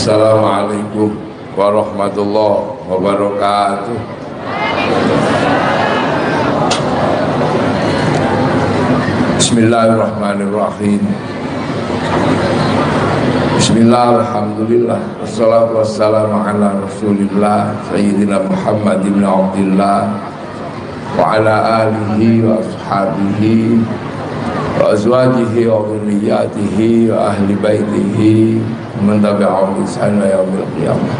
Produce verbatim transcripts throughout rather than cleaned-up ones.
Assalamualaikum warahmatullahi wabarakatuh. Bismillahirrahmanirrahim. Bismillah, alhamdulillah, wassalatu wassalamu ala rasulillah Sayyidina Muhammad ibn Abdillah wa ala alihi wa ashabihi wa azwajihi wa dhurriyyatihi wa ahli baitihi man tabi'ahum bi ihsan ila yaumil qiyamah.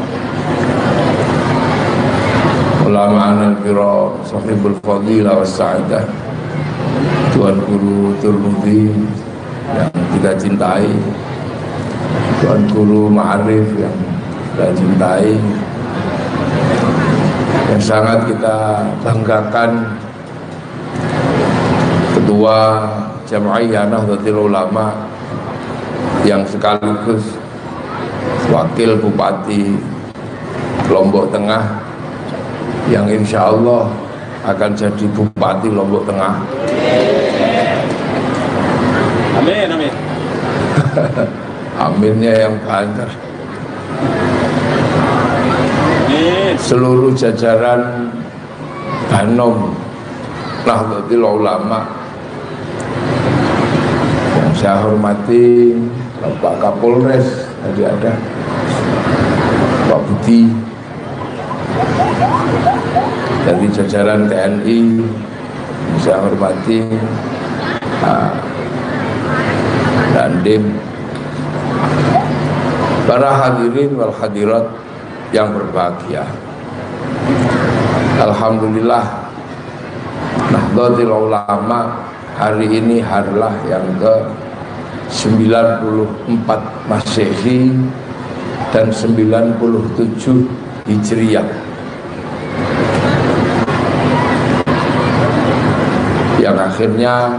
Ulama al-kiram, sahibul fadilah was sa'adah, Tuan Guru Turmudi yang kita cintai, Tuan Guru Ma'arif yang kita cintai, yang sangat kita banggakan, Ketua Jam'iyah Nahdlatul Ulama yang sekaligus Wakil Bupati Lombok Tengah yang insya Allah akan jadi Bupati Lombok Tengah. Amin, amin. Aminnya yang banyak. Amin. Seluruh jajaran Banom Nahdlatul Ulama yang saya hormati, Bapak Kapolres tadi ada, Pak Budi, dari jajaran T N I saya hormati, Pak Dandim, para hadirin wal hadirat yang berbahagia. Alhamdulillah, Nahdlatul Ulama hari ini harlah yang ke sembilan puluh empat Masehi dan sembilan puluh tujuh Hijriyah, yang akhirnya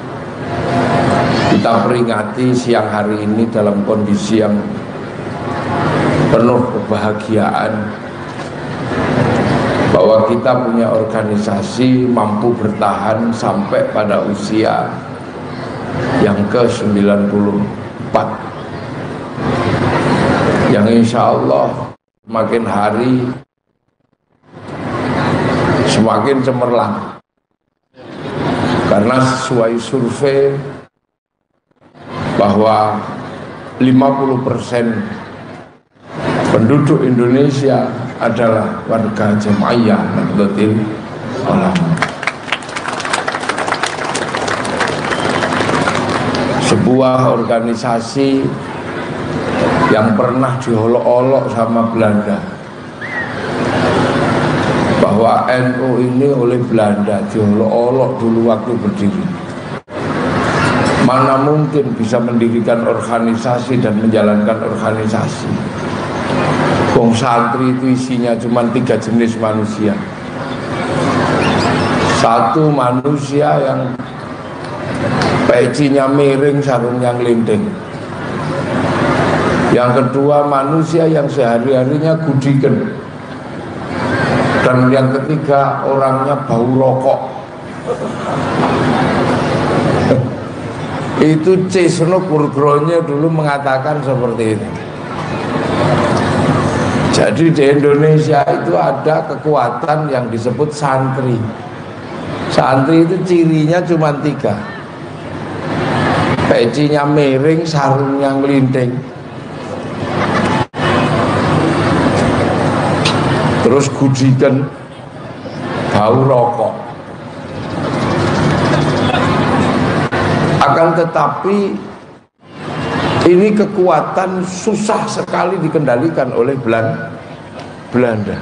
kita peringati siang hari ini dalam kondisi yang penuh kebahagiaan bahwa kita punya organisasi mampu bertahan sampai pada usia yang ke sembilan puluh empat, yang insya Allah makin hari semakin cemerlang, karena sesuai survei bahwa lima puluh persen penduduk Indonesia adalah warga Jam'iyah Nahdlatul Ulama. Sebuah organisasi yang pernah diolok-olok sama Belanda, bahwa N U ini oleh Belanda diolok-olok dulu waktu berdiri. Mana mungkin bisa mendirikan organisasi dan menjalankan organisasi. Wong santri itu isinya cuma tiga jenis manusia. Satu, manusia yang pecinya miring, sarungnya ngelinding. Yang kedua, manusia yang sehari-harinya gudiken. Dan yang ketiga, orangnya bau rokok. Itu C. Seno Purgronya dulu mengatakan seperti itu. Jadi di Indonesia itu ada kekuatan yang disebut santri. Santri itu cirinya cuma tiga: pecinya miring, sarungnya ngelinding, terus gudikan, bau rokok. Akan tetapi ini kekuatan susah sekali dikendalikan oleh Belanda.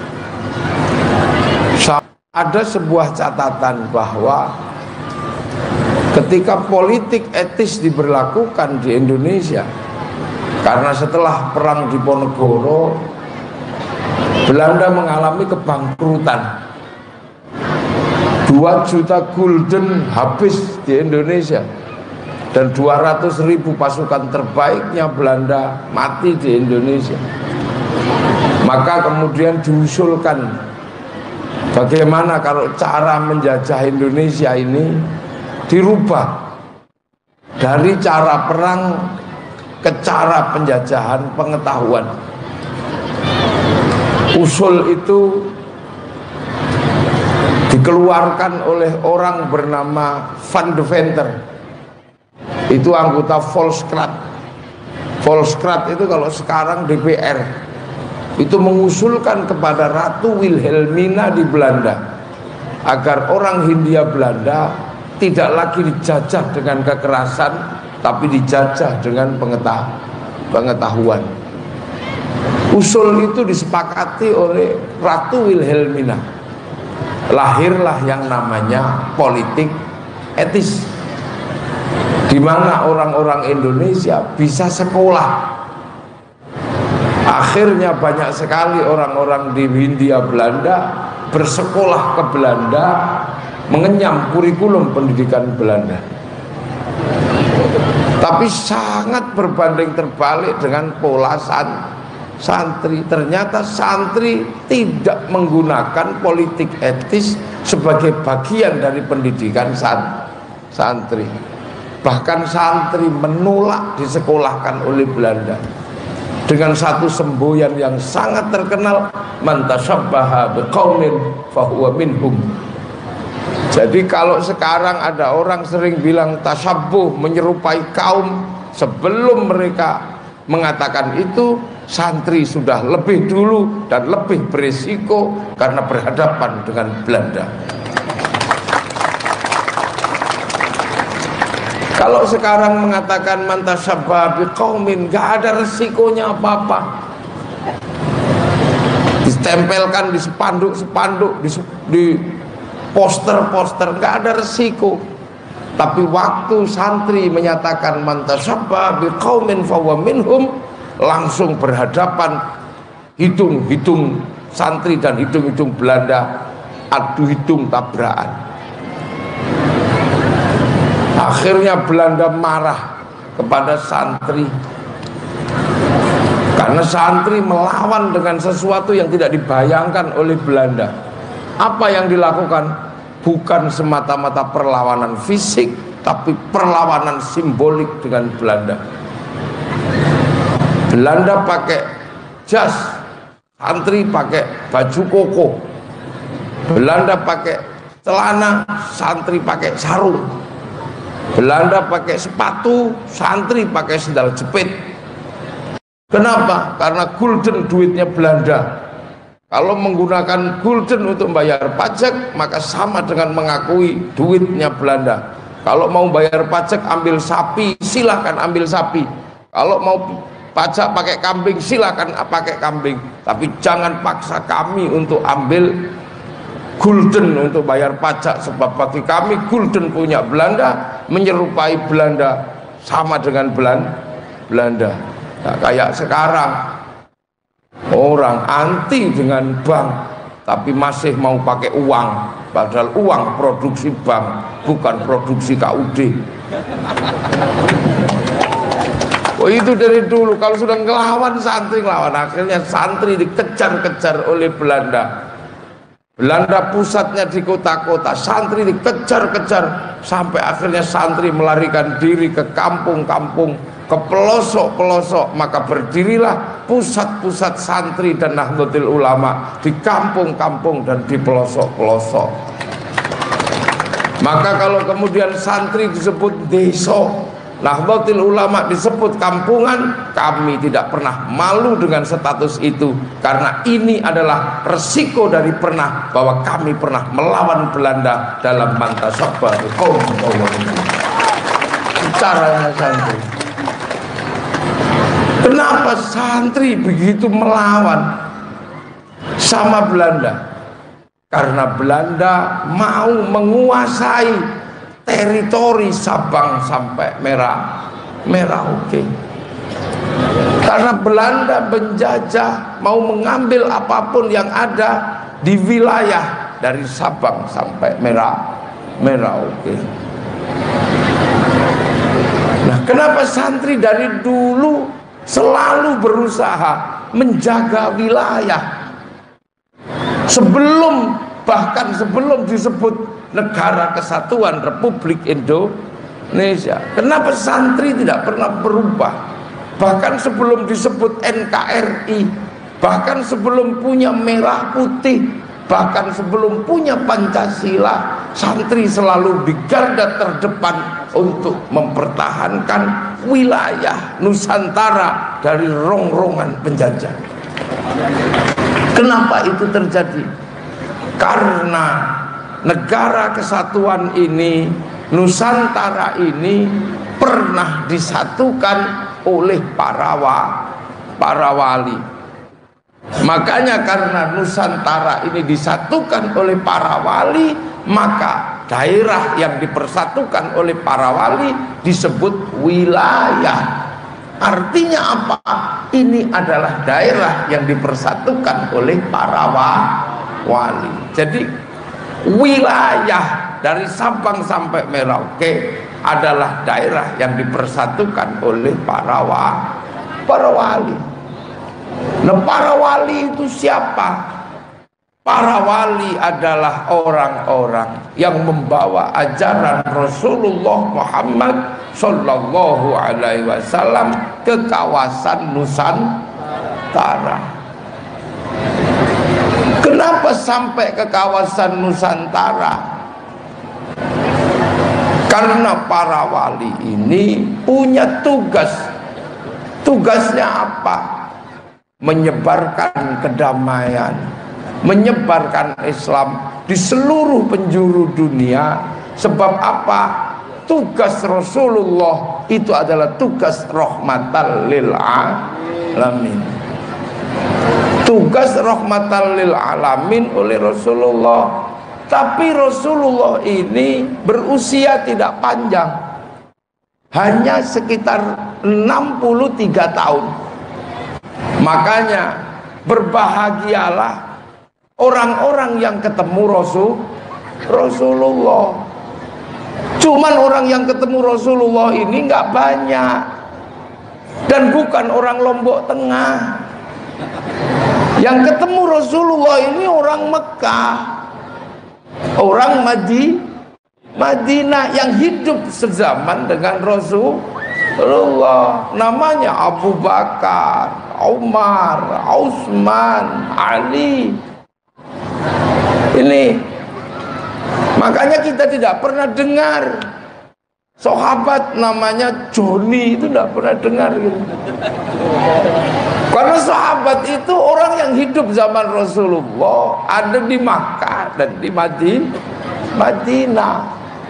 Ada sebuah catatan bahwa ketika politik etis diberlakukan di Indonesia, karena setelah perang Diponegoro, Belanda mengalami kebangkrutan. Dua juta gulden habis di Indonesia, dan dua ratus ribu pasukan terbaiknya Belanda mati di Indonesia. Maka kemudian diusulkan, bagaimana kalau cara menjajah Indonesia ini dirubah dari cara perang ke cara penjajahan pengetahuan. Usul itu dikeluarkan oleh orang bernama Van de Venter. Itu anggota Volkskrant. Volkskrant itu kalau sekarang D P R. Itu mengusulkan kepada Ratu Wilhelmina di Belanda agar orang Hindia Belanda tidak lagi dijajah dengan kekerasan, tapi dijajah dengan pengetahuan. Usul itu disepakati oleh Ratu Wilhelmina. Lahirlah yang namanya politik etis, di mana orang-orang Indonesia bisa sekolah. Akhirnya banyak sekali orang-orang di Hindia Belanda bersekolah ke Belanda, mengenyam kurikulum pendidikan Belanda. Tapi sangat berbanding terbalik dengan pola san, santri. Ternyata santri tidak menggunakan politik etis sebagai bagian dari pendidikan san, santri. Bahkan santri menolak disekolahkan oleh Belanda dengan satu semboyan yang sangat terkenal, man tashabbaha biqaumin fahuwa minhum. Jadi kalau sekarang ada orang sering bilang tasabbuh, menyerupai kaum, sebelum mereka mengatakan itu, santri sudah lebih dulu dan lebih berisiko karena berhadapan dengan Belanda. Kalau sekarang mengatakan man tashabbaha biqaumin, gak ada resikonya apa-apa. Ditempelkan di spanduk-spanduk, di, di poster-poster, gak ada resiko. Tapi waktu santri menyatakan man tashabbaha biqaumin fahuwa minhum, langsung berhadapan, hitung-hitung santri dan hitung-hitung Belanda, adu hitung tabrakan. Akhirnya Belanda marah kepada santri karena santri melawan dengan sesuatu yang tidak dibayangkan oleh Belanda. Apa yang dilakukan? Bukan semata-mata perlawanan fisik, tapi perlawanan simbolik dengan Belanda. Belanda pakai jas, santri pakai baju koko. Belanda pakai celana, santri pakai sarung. Belanda pakai sepatu, santri pakai sendal jepit. Kenapa? Karena gulden duitnya Belanda. Kalau menggunakan gulden untuk bayar pajak, maka sama dengan mengakui duitnya Belanda. Kalau mau bayar pajak ambil sapi, silahkan ambil sapi. Kalau mau pajak pakai kambing, silahkan pakai kambing. Tapi jangan paksa kami untuk ambil gulden untuk bayar pajak, sebab bagi kami gulden punya Belanda, menyerupai Belanda, sama dengan Belanda. Nah, kayak sekarang orang anti dengan bank, tapi masih mau pakai uang, padahal uang produksi bank, bukan produksi K U D. Oh, itu dari dulu. Kalau sudah ngelawan santri, ngelawan, akhirnya santri dikejar-kejar oleh Belanda. Belanda pusatnya di kota-kota, santri dikejar-kejar sampai akhirnya santri melarikan diri ke kampung-kampung, ke pelosok-pelosok. Maka berdirilah pusat-pusat santri dan Nahdlatul Ulama di kampung-kampung dan di pelosok-pelosok. Maka kalau kemudian santri disebut desa, Nahdlatul Ulama disebut kampungan, kami tidak pernah malu dengan status itu, karena ini adalah resiko dari pernah bahwa kami pernah melawan Belanda dalam man tashabbaha biqaumin fahuwa minhum. Caranya santri. Kenapa santri begitu melawan sama Belanda? Karena Belanda mau menguasai teritori Sabang sampai Merah Merauke. Karena Belanda menjajah, mau mengambil apapun yang ada di wilayah dari Sabang sampai Merah Merauke. Nah, kenapa santri dari dulu selalu berusaha menjaga wilayah? Sebelum, bahkan sebelum disebut Negara Kesatuan Republik Indonesia, kenapa santri tidak pernah berubah? bahkan sebelum disebut N K R I, bahkan sebelum punya merah putih, bahkan sebelum punya Pancasila, santri selalu di garda terdepan untuk mempertahankan wilayah Nusantara dari rongrongan penjajah. Kenapa itu terjadi? Karena negara kesatuan ini, Nusantara ini pernah disatukan oleh para wa, para wali. Makanya karena Nusantara ini disatukan oleh para wali, maka daerah yang dipersatukan oleh para wali disebut wilayah. Artinya apa? Ini adalah daerah yang dipersatukan oleh para wali. Jadi wilayah dari Sabang sampai Merauke adalah daerah yang dipersatukan oleh para wali. Para wali. Nah, para wali itu siapa? Para wali adalah orang-orang yang membawa ajaran Rasulullah Muhammad Sallallahu Alaihi Wasallam ke kawasan Nusantara. Kenapa sampai ke kawasan Nusantara? Karena para wali ini punya tugas. Tugasnya apa? Menyebarkan kedamaian, menyebarkan Islam di seluruh penjuru dunia. Sebab apa? Tugas Rasulullah itu adalah tugas rahmatan lil alamin. Tugas rahmatan lil alamin oleh Rasulullah. Tapi Rasulullah ini berusia tidak panjang, hanya sekitar enam puluh tiga tahun. Makanya berbahagialah orang-orang yang ketemu Rasul Rasulullah. Cuman orang yang ketemu Rasulullah ini nggak banyak, dan bukan orang Lombok Tengah. Yang ketemu Rasulullah ini orang Mekah, orang Madi, Madinah yang hidup sezaman dengan Rasulullah. Namanya Abu Bakar, Umar, Utsman, Ali. Ini makanya kita tidak pernah dengar sahabat namanya Joni, itu tidak pernah dengar gitu. Karena sahabat itu orang yang hidup zaman Rasulullah, ada di Makkah dan di Madinah.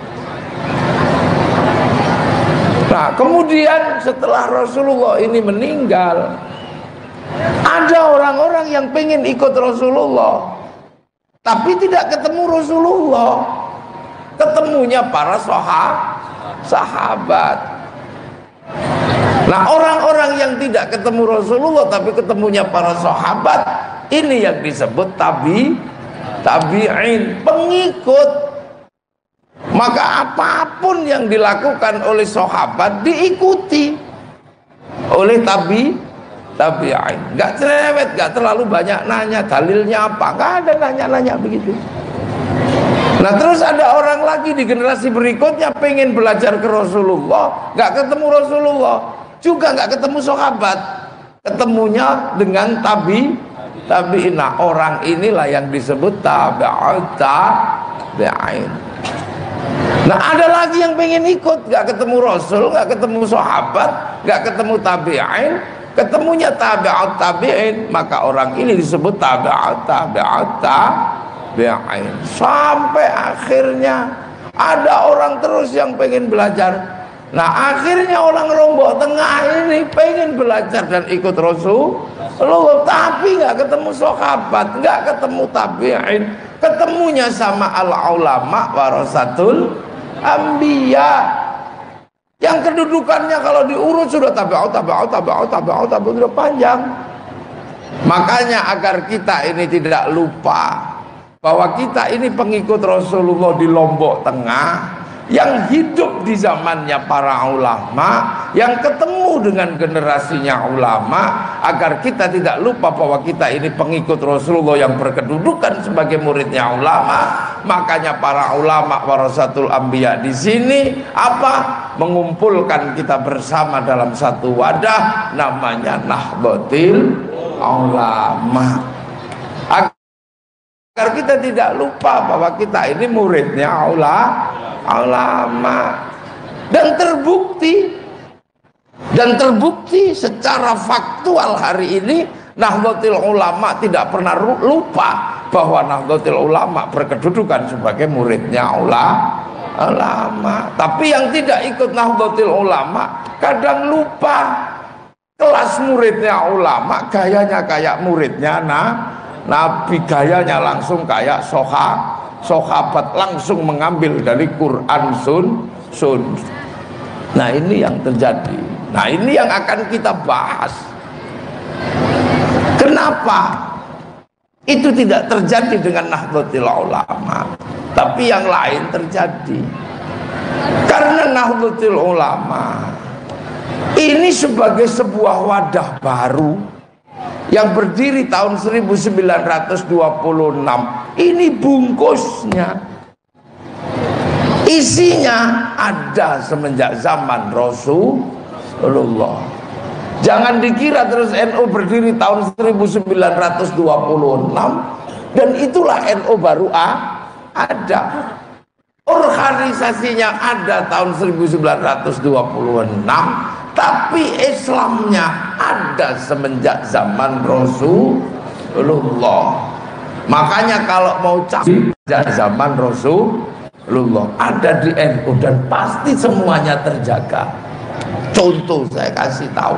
Nah, kemudian setelah Rasulullah ini meninggal, ada orang-orang yang pengen ikut Rasulullah, tapi tidak ketemu Rasulullah. Ketemunya para sahabat. Nah, orang-orang yang tidak ketemu Rasulullah tapi ketemunya para sahabat, ini yang disebut tabi tabi'in, pengikut. Maka apapun yang dilakukan oleh sahabat diikuti oleh tabi tabi'in. Gak cerewet, gak terlalu banyak nanya dalilnya apa, gak ada nanya-nanya begitu. Nah, terus ada orang lagi di generasi berikutnya pengen belajar ke Rasulullah, gak ketemu Rasulullah, juga gak ketemu sahabat, ketemunya dengan tabi tabi'in. Nah, orang inilah yang disebut tabi'ut tabi'in. Nah, ada lagi yang pengen ikut, gak ketemu Rasul, gak ketemu sahabat, gak ketemu tabi'in, ketemunya tabi'ut tabi'in, maka orang ini disebut tabi'ut tabi'ut tabi'in. Sampai akhirnya ada orang terus yang pengen belajar. Nah, akhirnya orang Lombok Tengah ini pengen belajar dan ikut Rasulullah, tapi nggak ketemu sahabat, nggak ketemu tabi'in, ketemunya sama al-ulama warasatul anbiya, yang kedudukannya kalau diurut sudah tabi'ut tabi'ut tabi'ut tabi'ut tabi'ut sudah panjang. Makanya agar kita ini tidak lupa bahwa kita ini pengikut Rasulullah di Lombok Tengah, yang hidup di zamannya para ulama, yang ketemu dengan generasinya ulama, agar kita tidak lupa bahwa kita ini pengikut Rasulullah yang berkedudukan sebagai muridnya ulama. Makanya para ulama warasatul anbiya di sini apa? Mengumpulkan kita bersama dalam satu wadah namanya Nahdlatul Ulama. Agar kita tidak lupa bahwa kita ini muridnya ulama. ulama dan terbukti dan terbukti secara faktual hari ini Nahdlatul Ulama tidak pernah lupa bahwa Nahdlatul Ulama berkedudukan sebagai muridnya ulama. Tapi yang tidak ikut Nahdlatul Ulama kadang lupa kelas muridnya ulama, gayanya kayak muridnya nah, Nabi, gayanya langsung kayak soha sahabat, langsung mengambil dari Quran sun sun. Nah ini yang terjadi. Nah ini yang akan kita bahas. Kenapa itu tidak terjadi dengan Nahdlatul Ulama, tapi yang lain terjadi? Karena Nahdlatul Ulama ini sebagai sebuah wadah baru yang berdiri tahun seribu sembilan ratus dua puluh enam. Ini bungkusnya, isinya ada semenjak zaman Rasulullah. Jangan dikira terus N U berdiri tahun seribu sembilan ratus dua puluh enam dan itulah N U baru A, ada. Organisasinya ada tahun seribu sembilan ratus dua puluh enam, tapi Islamnya ada semenjak zaman Rasulullah. Makanya kalau mau cari zaman Rasulullah ada di N U dan pasti semuanya terjaga. Contoh saya kasih tahu,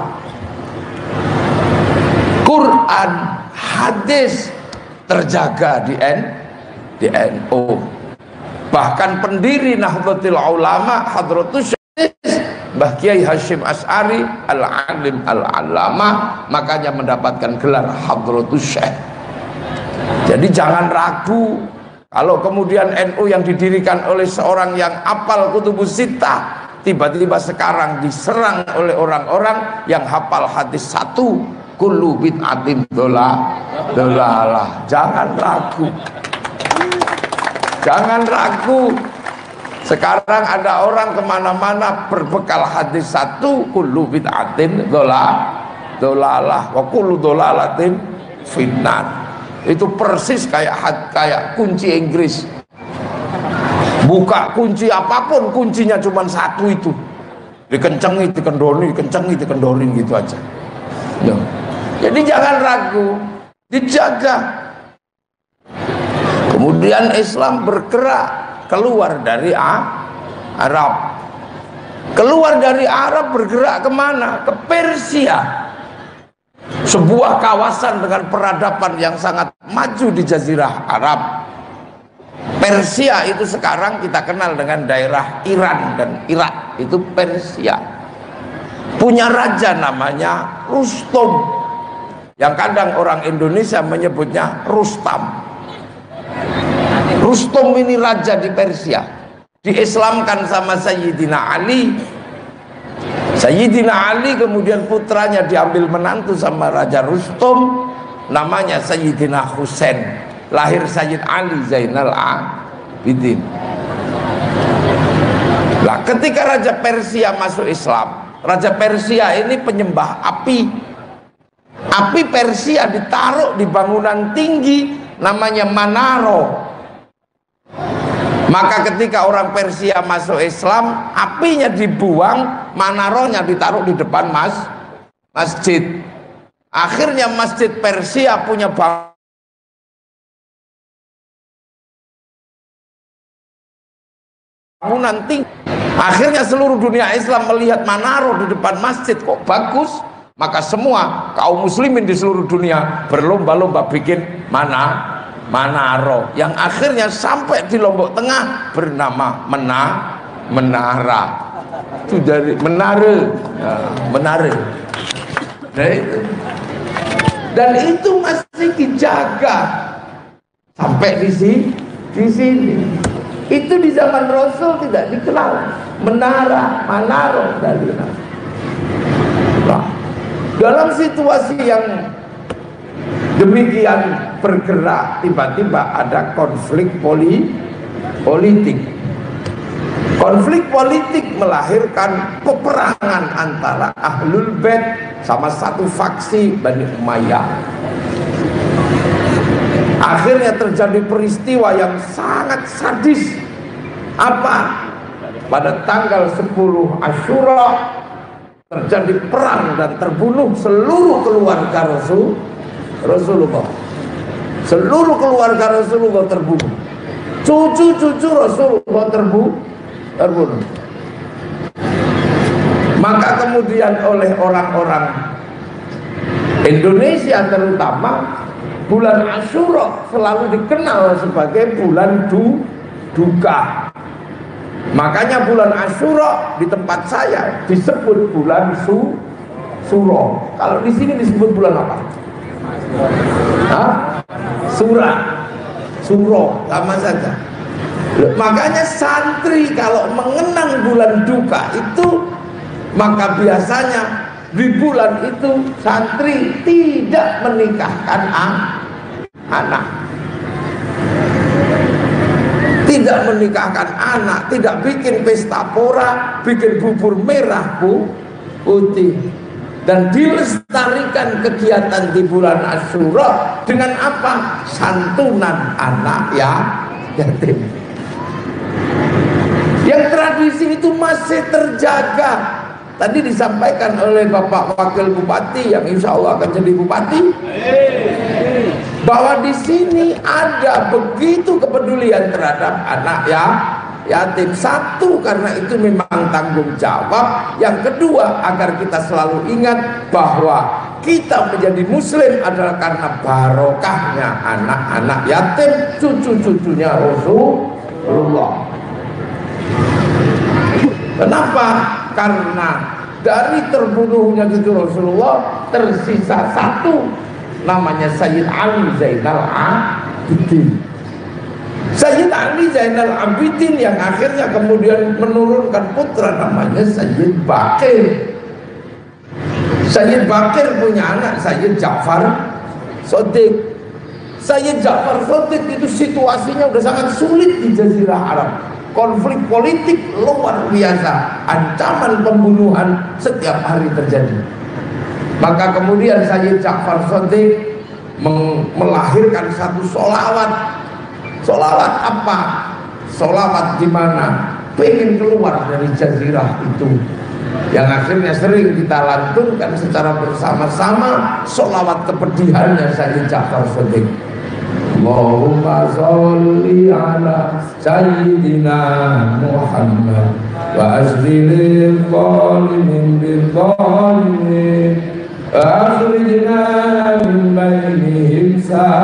Quran, hadis terjaga di N di N U. Bahkan pendiri Nahdlatul Ulama Hadratus Syekh Mbah Kiai Hasyim Asy'ari Al-Alim Al-Allamah, makanya mendapatkan gelar Hadratus Syekh. Jadi jangan ragu kalau kemudian N U yang didirikan oleh seorang yang hafal Kutubus Sittah tiba-tiba sekarang diserang oleh orang-orang yang hafal hadis satu, kullu bid'atin dhalalah. Jangan ragu. Jangan ragu. Sekarang ada orang kemana-mana berbekal hadis satu, kullu bid'atin dhalalah wa kullu dhalalatin fitnah. Itu persis kayak kayak kunci Inggris. Buka kunci apapun, kuncinya cuma satu itu. Dikencengi, dikendori, dikencengi, dikendori gitu aja. Ya. Jadi jangan ragu, dijaga. Kemudian Islam bergerak keluar dari Arab. Keluar dari Arab bergerak kemana? Ke Persia. Sebuah kawasan dengan peradaban yang sangat maju di Jazirah Arab. Persia itu sekarang kita kenal dengan daerah Iran dan Irak, itu Persia. Punya raja namanya Rustum, yang kadang orang Indonesia menyebutnya Rustam. Rustum ini raja di Persia, diislamkan sama Sayyidina Ali. Sayyidina Ali kemudian putranya diambil menantu sama Raja Rustum, namanya Sayyidina Husain. Lahir Sayyid Ali Zainal Abidin. Nah, ketika Raja Persia masuk Islam, Raja Persia ini penyembah api. Api Persia ditaruh di bangunan tinggi namanya Manaro. Maka ketika orang Persia masuk Islam, apinya dibuang, manaronya ditaruh di depan mas, masjid. Akhirnya masjid Persia punya bangunan tinggi. Akhirnya seluruh dunia Islam melihat manaro di depan masjid kok bagus. Maka semua kaum muslimin di seluruh dunia berlomba-lomba bikin mana manaro, yang akhirnya sampai di Lombok Tengah bernama mena menara. Itu dari menara, ya, menara. Nah, itu. Dan itu masih dijaga sampai di sini. Di sini. Itu di zaman Rasul tidak dikenal. Menara, manaro dari nah, dalam situasi yang demikian bergerak, tiba-tiba ada konflik poli, politik. Konflik politik melahirkan peperangan antara Ahlul Bait sama satu faksi Bani Umayyah. Akhirnya terjadi peristiwa yang sangat sadis. Apa? Pada tanggal sepuluh Asyura terjadi perang dan terbunuh seluruh keluarga Rasul Rasulullah. Seluruh keluarga Rasulullah terbunuh. Cucu-cucu Rasulullah terbunuh. terbunuh. Maka kemudian oleh orang-orang Indonesia terutama, bulan Asyura selalu dikenal sebagai bulan du, duka. Makanya bulan Asyura di tempat saya disebut bulan su, Suro. Kalau di sini disebut bulan apa? Hah? Sura, Suro, sama saja. Makanya santri kalau mengenang bulan duka itu, maka biasanya di bulan itu santri tidak menikahkan anak, tidak menikahkan anak, tidak bikin pesta pora, bikin bubur merah bu, putih, dan dilestarikan kegiatan di bulan Asyura dengan apa? Santunan anak ya yatim. Yang tradisi itu masih terjaga. Tadi disampaikan oleh Bapak Wakil Bupati yang insya Allah akan jadi bupati, bahwa di sini ada begitu kepedulian terhadap anak ya yatim. Satu, karena itu memang tanggung jawab. Yang kedua, agar kita selalu ingat bahwa kita menjadi muslim adalah karena barokahnya anak-anak yatim, cucu-cucunya Rasulullah. Kenapa? Karena dari terbunuhnya cucu Rasulullah tersisa satu, namanya Sayyid Ali Zainal Abidin. Sayyid Ali Zainal Abidin yang akhirnya kemudian menurunkan putra namanya Sayyid Bakir. Sayyid Bakir punya anak Sayyid Ja'far Shadiq. Sayyid Ja'far Shadiq itu situasinya udah sangat sulit di Jazirah Arab. Konflik politik luar biasa, ancaman pembunuhan setiap hari terjadi. Maka kemudian Sayyid Ja'far Shadiq melahirkan satu sholawat. Sholawat apa? Sholawat di mana pengen keluar dari jazirah itu, yang akhirnya sering kita lantunkan secara bersama-sama. Sholawat kepedihannya Sayyid Ja'far Shadiq. Allahumma sholli ala Sayyidina Muhammad wa asrilil zalimin bil zalimin wa akhrijna min bainihim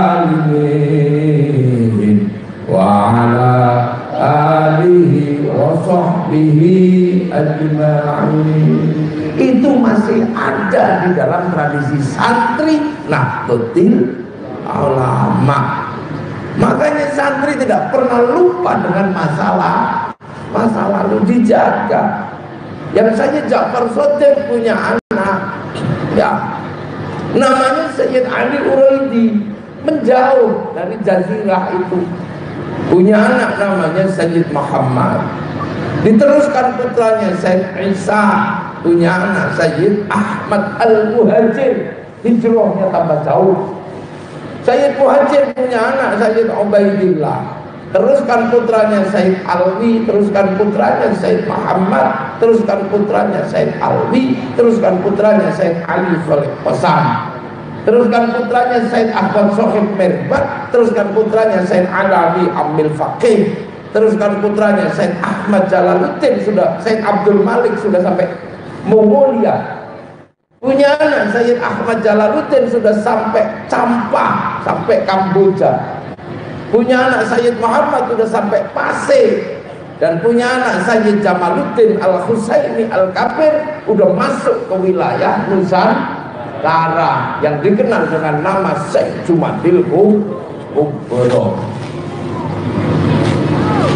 salimin wa ala alihi wa sahbihi ajma'in. Itu masih ada di dalam tradisi santri Nahdlatul Ulama. Makanya santri tidak pernah lupa dengan masalah masa lalu, dijaga. Yang Sayyid Ja'far Shadiq punya anak ya namanya Sayyid Ali Uraidi, menjauh dari jazirah itu, punya anak namanya Sayyid Muhammad. Diteruskan putranya Sayyid Isa, punya anak Sayyid Ahmad Al-Muhajir. Hijrahnya tambah jauh. Sayyid Muhajir punya anak Sayyid Ubaidillah. Teruskan putranya Sayyid Alwi, teruskan putranya Sayyid Muhammad, teruskan putranya Sayyid Alwi, teruskan putranya Sayyid Ali Soleh Qasam, teruskan putranya Sayyid Ahmad Sohib Merbat, teruskan putranya Sayyid Alawi Amil Faqih, teruskan putranya Sayyid Ahmad Jalaluddin, sudah Sayyid Abdul Malik sudah sampai Mongolia. Punya anak Sayyid Ahmad Jalaluddin sudah sampai Campa, sampai Kamboja. Punya anak Sayyid Muhammad sudah sampai Pasir. Dan punya anak Sayyid Jamaluddin Al-Husaini Al-Kabir udah masuk ke wilayah Nusantara yang dikenal dengan nama Syekh Jumadil Kubro.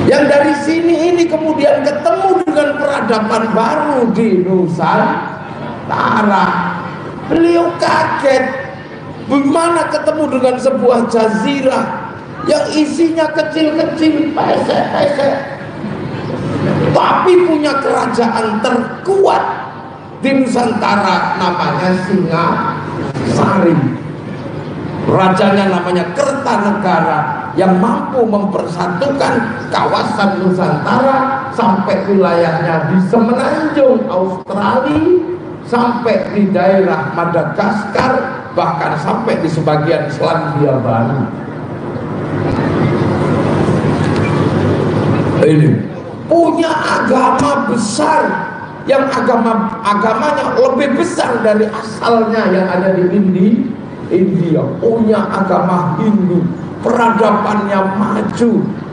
Yang dari sini ini kemudian ketemu dengan peradaban baru di Nusantara. Beliau kaget, bagaimana ketemu dengan sebuah jazirah yang isinya kecil-kecil, pesek-pesek, tapi punya kerajaan terkuat di Nusantara, namanya Singasari. Rajanya namanya Kertanegara, yang mampu mempersatukan kawasan Nusantara sampai wilayahnya di semenanjung Australia, sampai di daerah Madagaskar, bahkan sampai di sebagian Selandia Baru. Ini punya agama besar, yang agama agamanya lebih besar dari asalnya yang ada di India. India punya agama Hindu, peradabannya maju,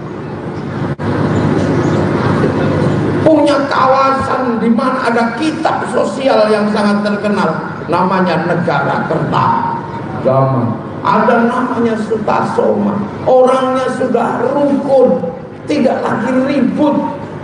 punya kawasan di mana ada kitab sosial yang sangat terkenal, namanya Negara Kertagama. Ada namanya Sutasoma, orangnya sudah rukun, tidak lagi ribut.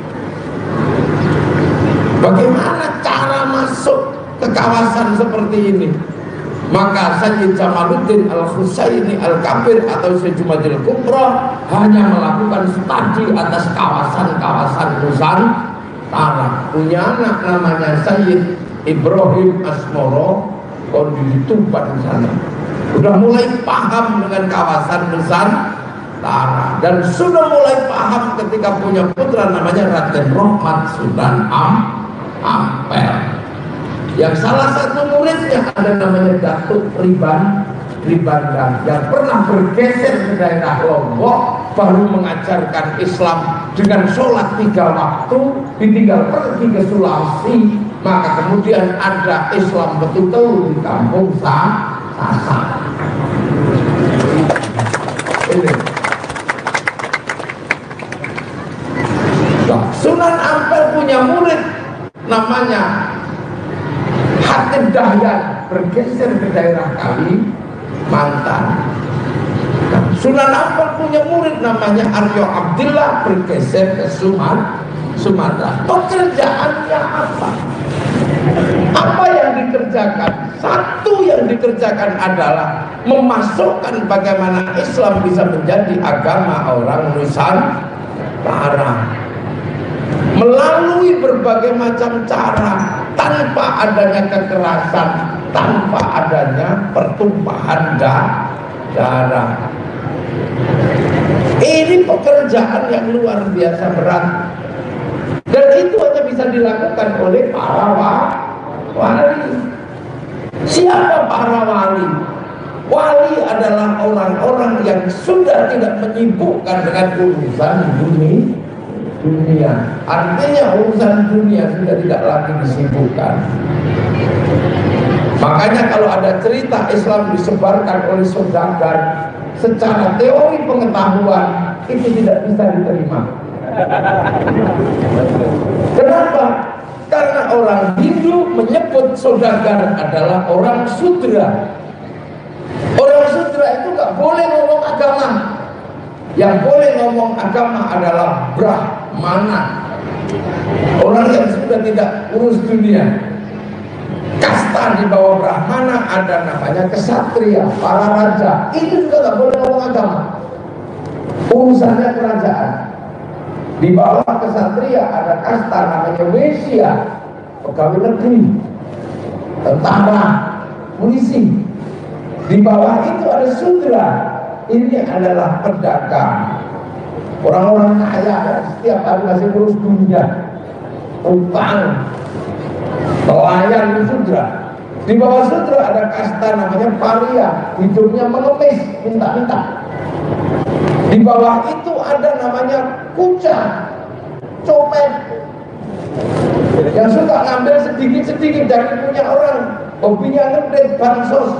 Bagaimana cara masuk ke kawasan seperti ini? Maka Sayyid Jamaluddin Al-Husaini Al-Kabir atau Syekh Jumadil Kubra hanya melakukan studi atas kawasan-kawasan Nusantara. Punya anak namanya Sayyid Ibrahim Asmoro, di Tuban sana. Udah mulai paham dengan kawasan Nusantara, dan sudah mulai paham ketika punya putra namanya Raden Rohmat Sunan Am Ampel, yang salah satu muridnya ada namanya Datuk Riban Ribanda, yang pernah bergeser ke daerah Lombok, baru mengajarkan Islam dengan sholat tiga waktu, ditinggal pergi ke Sulawesi, maka kemudian ada Islam betul-betul di kampung Sasak. Ini Sunan Ampel punya murid namanya Hatib Dahyan, bergeser ke daerah Kalimantan. Nah, Sunan Ampel punya murid namanya Aryo Abdillah, bergeser ke Sumatera. Pekerjaannya apa? Apa yang dikerjakan? Satu yang dikerjakan adalah memasukkan bagaimana Islam bisa menjadi agama orang Nusantara melalui berbagai macam cara, tanpa adanya kekerasan, tanpa adanya pertumpahan darah. Ini pekerjaan yang luar biasa berat, dan itu hanya bisa dilakukan oleh para wali. Siapa para wali? Wali adalah orang-orang yang sudah tidak menyibukkan dengan urusan dunia. dunia artinya urusan dunia sudah tidak lagi disibukkan. Makanya kalau ada cerita Islam disebarkan oleh saudagar secara teori pengetahuan, itu tidak bisa diterima. Kenapa? Karena orang Hindu menyebut saudagar adalah orang sudra. Orang sudra itu nggak boleh ngomong agama. Yang boleh ngomong agama adalah Brahmana, orang yang sudah tidak urus dunia. Kasta di bawah Brahmana ada namanya kesatria, para raja. Itu juga nggak boleh ngomong agama, urusannya kerajaan. Di bawah kesatria ada kasta namanya Wesya, pegawai negeri, tentara, polisi. Di bawah itu ada Sudra, ini adalah pedagang, orang-orang kaya yang setiap hari masih urus dunia, utang, pelayan Sudra. Di bawah Sudra ada kasta namanya Paria, hidupnya mengemis, minta-minta. Di bawah itu ada namanya Kuca, copet, yang suka ngambil sedikit-sedikit dari punya orang, hobinya ngedit bansos.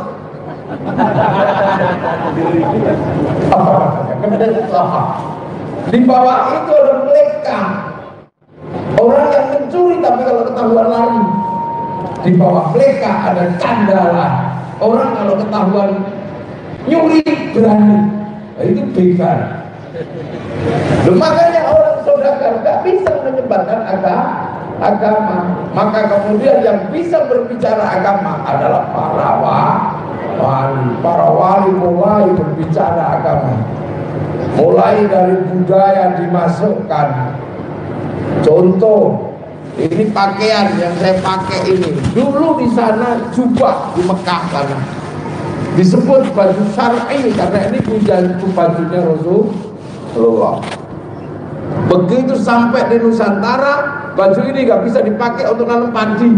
Di bawah itu ada Meleka, orang yang mencuri tapi kalau ketahuan lari. Di bawah Meleka ada Candala, orang kalau ketahuan nyuri berani. Nah, itu begal. Makanya orang belajar, nggak bisa menyebarkan agama. agama. Maka kemudian yang bisa berbicara agama adalah para wali. Para wali mulai berbicara agama. Mulai dari budaya dimasukkan. Contoh, ini pakaian yang saya pakai ini. Dulu di sana jubah di Mekah sana disebut baju syar'i karena ini bajunya Rasulullah. Begitu sampai di Nusantara, baju ini nggak bisa dipakai untuk nanam padi.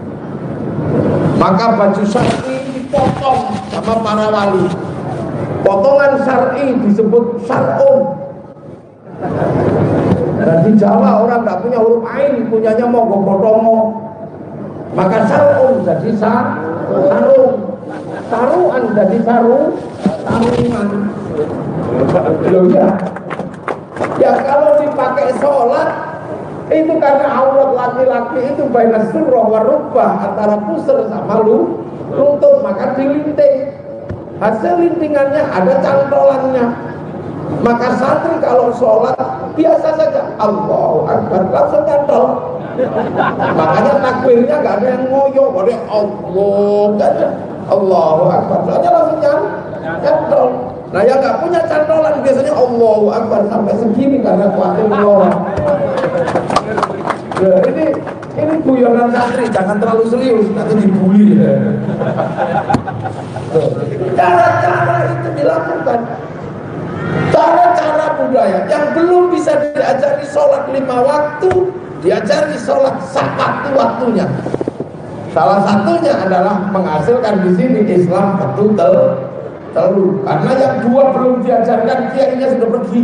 Maka baju syar'i dipotong sama para wali. Potongan syar'i disebut syar'un. Dan di Jawa orang nggak punya huruf ain, punyanya mogo potongo. Maka syar'un jadi sarung. Saruan jadi saru, sarungan. Loh ya. Ya kalau dipakai sholat itu karena aurat laki-laki itu baina surah wa rubbah, antara pusar sama lu lutut, maka dilinting. Hasil lintingannya ada cantolannya. Maka santri kalau sholat biasa saja Allahu Akbar langsung cantol. Makanya takbirnya nggak ada yang ngoyo, boleh Allah, nggak ada Allahu Akbar, soalnya langsung cantol. Nah yang nggak punya cantolan biasanya Allahu Akbar sampai segini karena khawatir orang. Nah, ini ini guyonan santri, jangan terlalu serius nanti dibully. Cara-cara itu dilakukan, cara-cara budaya yang belum bisa diajari sholat lima waktu, diajari sholat satu waktunya. Salah satunya adalah menghasilkan di sini Islam betul telur, karena yang dua belum diajarkan kiainya sudah pergi.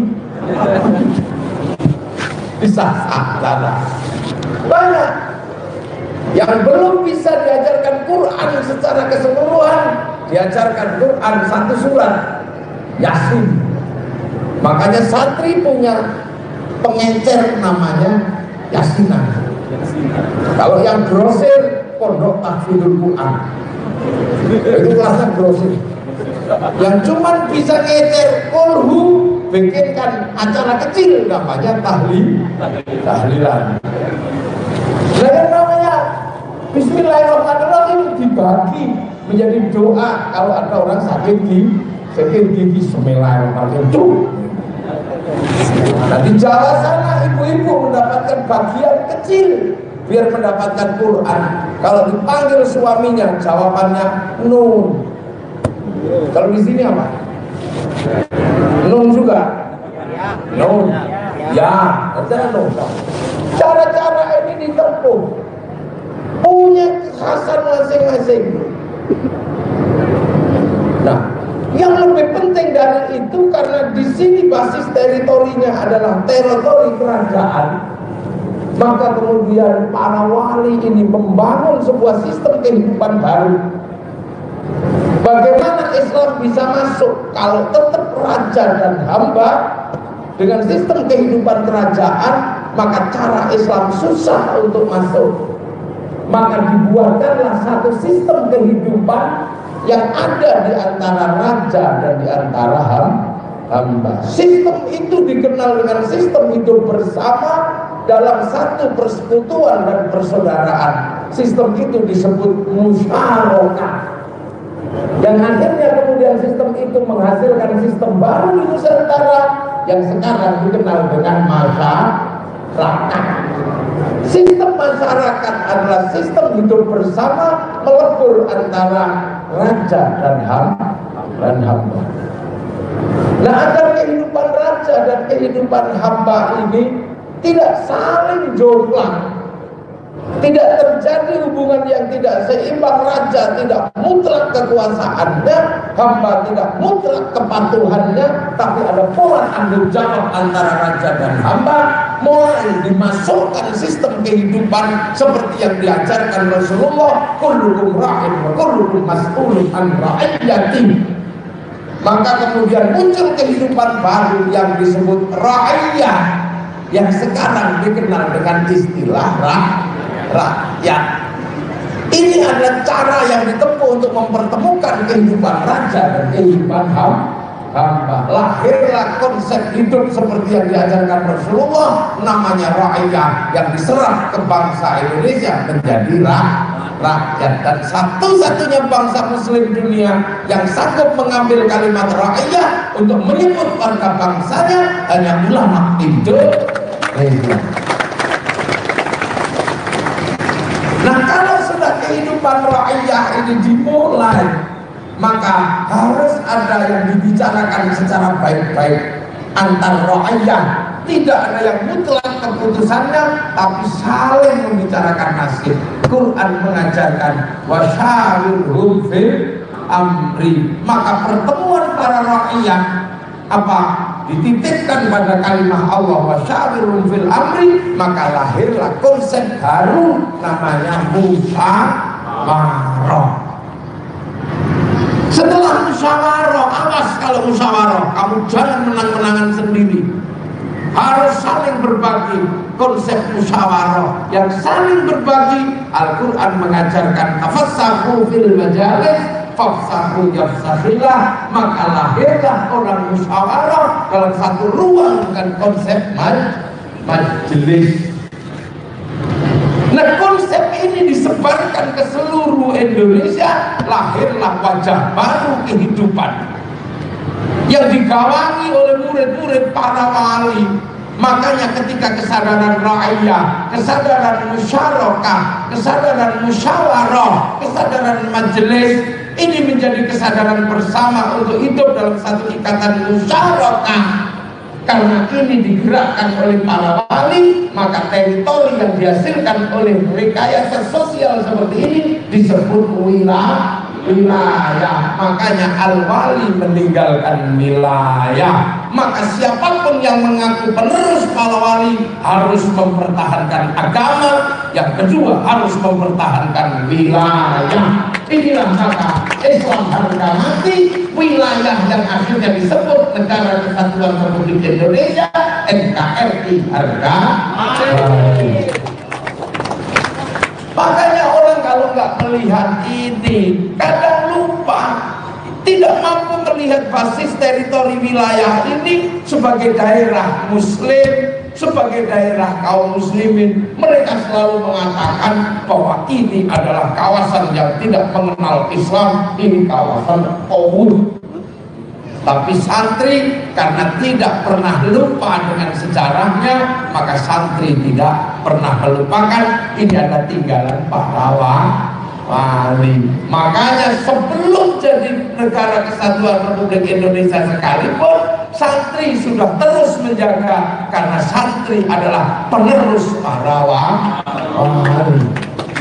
Bisa salah. Banyak yang belum bisa diajarkan Quran secara keseluruhan, diajarkan Quran satu surat Yasin. Makanya santri punya pengencer namanya Yasinan. Kalau yang grosir pondok tahfidzul Quran, itu kelasnya grosir. Yang cuman bisa ngecer kulhu, bikinkan acara kecil namanya tahlil, tahlilan. Nah yang namanya Bismillahirrahmanirrahim dibagi menjadi doa kalau ada orang sakit di sakit gigi, Bismillahirrahmanirrahim. Nah di Jawa sana ibu-ibu mendapatkan bagian kecil biar mendapatkan Quran. Kalau dipanggil suaminya jawabannya nun. Kalau di sini apa? Nun juga. Nun. Ya, ada nun. Cara-cara ini ditempuh punya kekhasan masing-masing. Nah, yang lebih penting dari itu karena di sini basis teritorinya adalah teritori kerajaan. Maka kemudian para wali ini membangun sebuah sistem kehidupan baru. Bagaimana Islam bisa masuk kalau tetap raja dan hamba? Dengan sistem kehidupan kerajaan, maka cara Islam susah untuk masuk. Maka dibuatkanlah satu sistem kehidupan yang ada di antara raja dan di antara hamba. Sistem itu dikenal dengan sistem hidup bersama dalam satu persekutuan dan persaudaraan. Sistem itu disebut musyarakah. Dan akhirnya kemudian sistem itu menghasilkan sistem baru di Nusantara yang sekarang dikenal dengan masyarakat. Sistem masyarakat adalah sistem hidup bersama melebur antara raja dan hamba. Nah, agar kehidupan raja dan kehidupan hamba ini tidak saling jomplang, tidak terjadi hubungan yang tidak seimbang, raja tidak mutlak kekuasaannya, hamba tidak mutlak kepatuhannya, tapi ada pola tanggung jawab antara raja dan hamba. Mulai dimasukkan sistem kehidupan seperti yang diajarkan Rasulullah, kullukum ra'in wa kullukum mas'ulun an ra'iyati. Maka kemudian muncul kehidupan baru yang disebut ra'iyah, yang sekarang dikenal dengan istilah rakyat. Ini adalah cara yang ditempuh untuk mempertemukan kehidupan raja dan kehidupan hamba. Lahirlah konsep hidup seperti yang diajarkan Rasulullah, namanya ra'iyah, yang diserah ke bangsa Indonesia menjadi rakyat. Dan satu-satunya bangsa muslim dunia yang sanggup mengambil kalimat ra'iyah untuk menyebut warga bangsanya hanya ulama Indonesia. Nah, kalau sudah kehidupan ra'iyah ini dimulai, maka harus ada yang dibicarakan secara baik-baik antar ra'iyah. Tidak ada yang mutlak keputusannya, tapi saling membicarakan nasib. Quran mengajarkan wasyawirhum fil amri. Maka pertemuan para ra'iyah apa? Dititipkan pada kalimat Allah wasyawirhum fil amri, maka lahirlah konsep baru namanya musyawarah. Setelah musyawarah, awas kalau musyawarah, kamu jangan menang-menangan sendiri. Harus saling berbagi. Konsep musyawarah yang saling berbagi, Al-Quran mengajarkan tafassahu fil majalis fafsahu yafsahillah. Maka lahirlah orang musyawarah dalam satu ruang dengan konsep majelis. Nah, konsep ini disebarkan ke seluruh Indonesia, lahirlah wajah baru kehidupan yang digawangi oleh murid-murid para wali. Makanya ketika kesadaran ra'iyah, kesadaran musyarakah, kesadaran musyawarah, kesadaran majelis ini menjadi kesadaran bersama untuk hidup dalam satu ikatan musyarakah. Karena ini digerakkan oleh para wali, maka teritori yang dihasilkan oleh rekayasa sosial seperti ini disebut wilayah. Wilayah. Makanya al-wali meninggalkan wilayah. Maka siapapun yang mengaku penerus para wali harus mempertahankan agama. Yang kedua harus mempertahankan wilayah. Inilah maka Islam harga mati, wilayah yang akhirnya disebut Negara Kesatuan Republik Indonesia N K R I harga mati. Makanya orang kalau nggak melihat ini kadang lupa, tidak mampu melihat basis teritori wilayah ini sebagai daerah muslim, sebagai daerah kaum muslimin. Mereka selalu mengatakan bahwa ini adalah kawasan yang tidak mengenal Islam, ini kawasan kaum. Tapi santri karena tidak pernah lupa dengan sejarahnya, maka santri tidak pernah melupakan ini ada tinggalan para wali. Makanya sebelum jadi Negara Kesatuan Republik Indonesia sekalipun, santri sudah terus menjaga, karena santri adalah penerus para wali.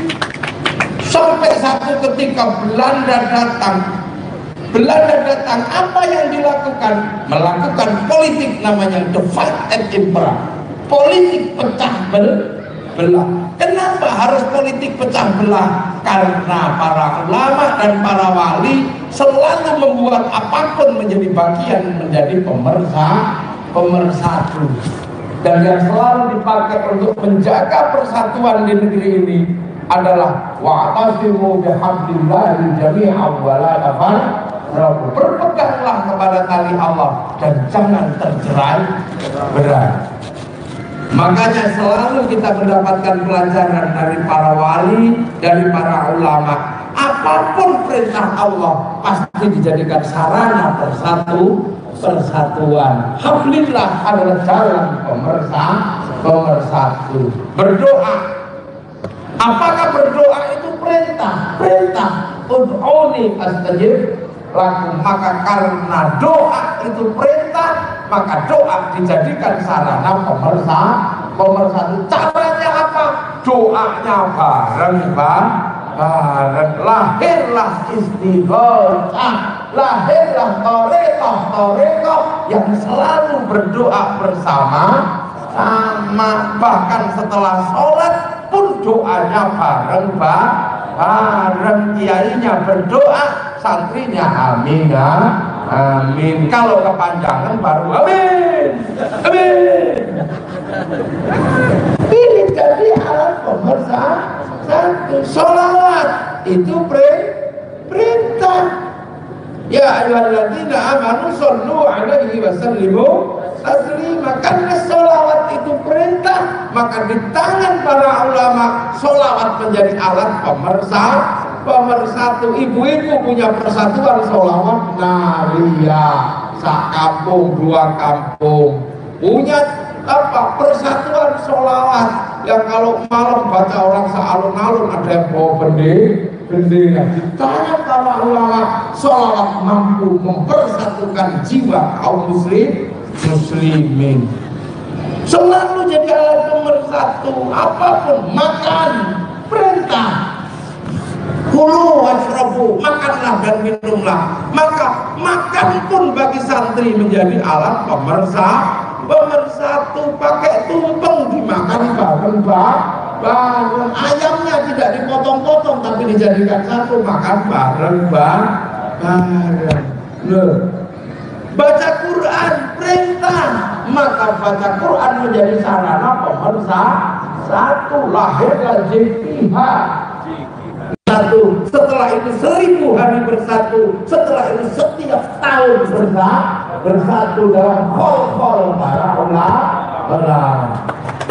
Sampai satu ketika Belanda datang, Belanda datang, apa yang dilakukan? Melakukan politik namanya divide and impera, politik pecah belah. Kenapa harus politik pecah belah? Karena para ulama dan para wali selalu membuat apapun menjadi bagian menjadi pemersatu. Dan yang selalu dipakai untuk menjaga persatuan di negeri ini adalah wa'tasimu bihablillahi jami'an wa la tafarraqu. Berpeganglah kepada tali Allah dan jangan tercerai berai. Makanya selalu kita mendapatkan pelajaran dari para wali, dari para ulama. Apapun perintah Allah pasti dijadikan sarana persatu persatuan. Hablillah adalah jalan pemersatu. Berdoa. Apakah berdoa itu perintah? Perintah. Ud'uni astajib lakum. Maka karena doa itu perintah, maka doa dijadikan sarana pemersatu. Caranya apa? Doanya bareng bareng. Lahirlah istighotsah, lahirlah torekoh-torekoh yang selalu berdoa bersama sama. Bahkan setelah sholat pun doanya bareng bareng. Kiainya berdoa, santrinya amin ya, amin. Kalau kepanjangan baru amin, amin. Ini jadi alat pemersatu. Sholawat itu perintah. Ya ayyuhalladzina amanu shollu alaihi wasallimu taslima. Karena sholawat itu perintah, maka di tangan para ulama sholawat menjadi alat pemersatu. Pemersatu. Ibu-ibu punya persatuan sholawat naria, sak kampung dua kampung punya apa persatuan sholawat yang kalau malam baca orang sealun-alun ada yang bawa bendera bendera. Di tangan para ulama sholawat mampu mempersatukan jiwa kaum muslim muslimin, selalu jadi alat pemersatu. Apapun, makan perintah, kulu washrabu, makanlah dan minumlah. Maka makan pun bagi santri menjadi alat pemersatu. Pemersatu, pakai tumpeng dimakan bareng bareng. Ayamnya tidak dipotong-potong tapi dijadikan satu, makan bareng bareng. Loh. Baca Quran perintah, maka baca Quran menjadi sarana pemersatu. Lahirlah jihad satu, setelah itu seribu hari bersatu, setelah itu setiap tahun bersatu bersatu dalam khol-khol para ulama.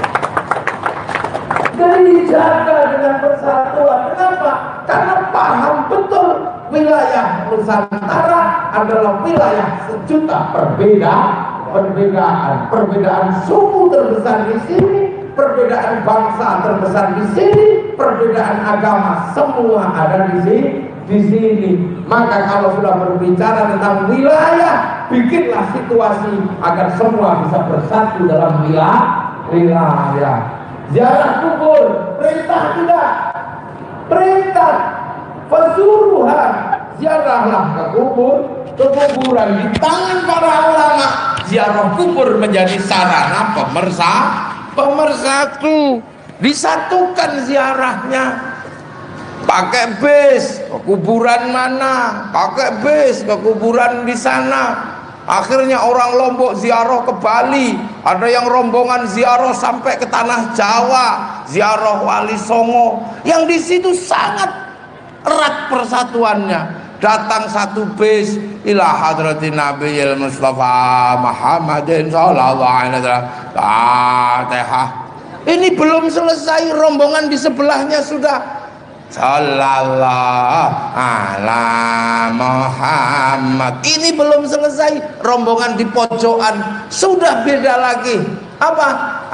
Jadi dijaga dengan persatuan. Kenapa? Karena paham betul wilayah Nusantara adalah wilayah sejuta perbedaan, perbedaan, perbedaan suku terbesar di sini, perbedaan bangsa terbesar di sini, perbedaan agama semua ada di sini. Di sini, maka kalau sudah berbicara tentang wilayah, bikinlah situasi agar semua bisa bersatu dalam wilayah. Wilayah. Ziarah kubur, perintah tidak? Perintah. Fazuruha, ziarahlah ke kubur, ke kuburan. Di tangan para ulama, ziarah kubur menjadi sarana pemersatu. Pemersatu, disatukan ziarahnya. Pakai bis ke kuburan mana, pakai bis ke kuburan di sana. Akhirnya orang Lombok ziarah ke Bali, ada yang rombongan ziarah sampai ke tanah Jawa, ziarah Wali Songo, yang di situ sangat erat persatuannya. Datang satu bis ila hadratin Nabiyil Mustafa Muhammadin sallallahu alaihi wasallam. Fatihah. Ini belum selesai, rombongan di sebelahnya sudah sallallahu ala Muhammad. Ini belum selesai, rombongan di pojokan sudah beda lagi. Apa?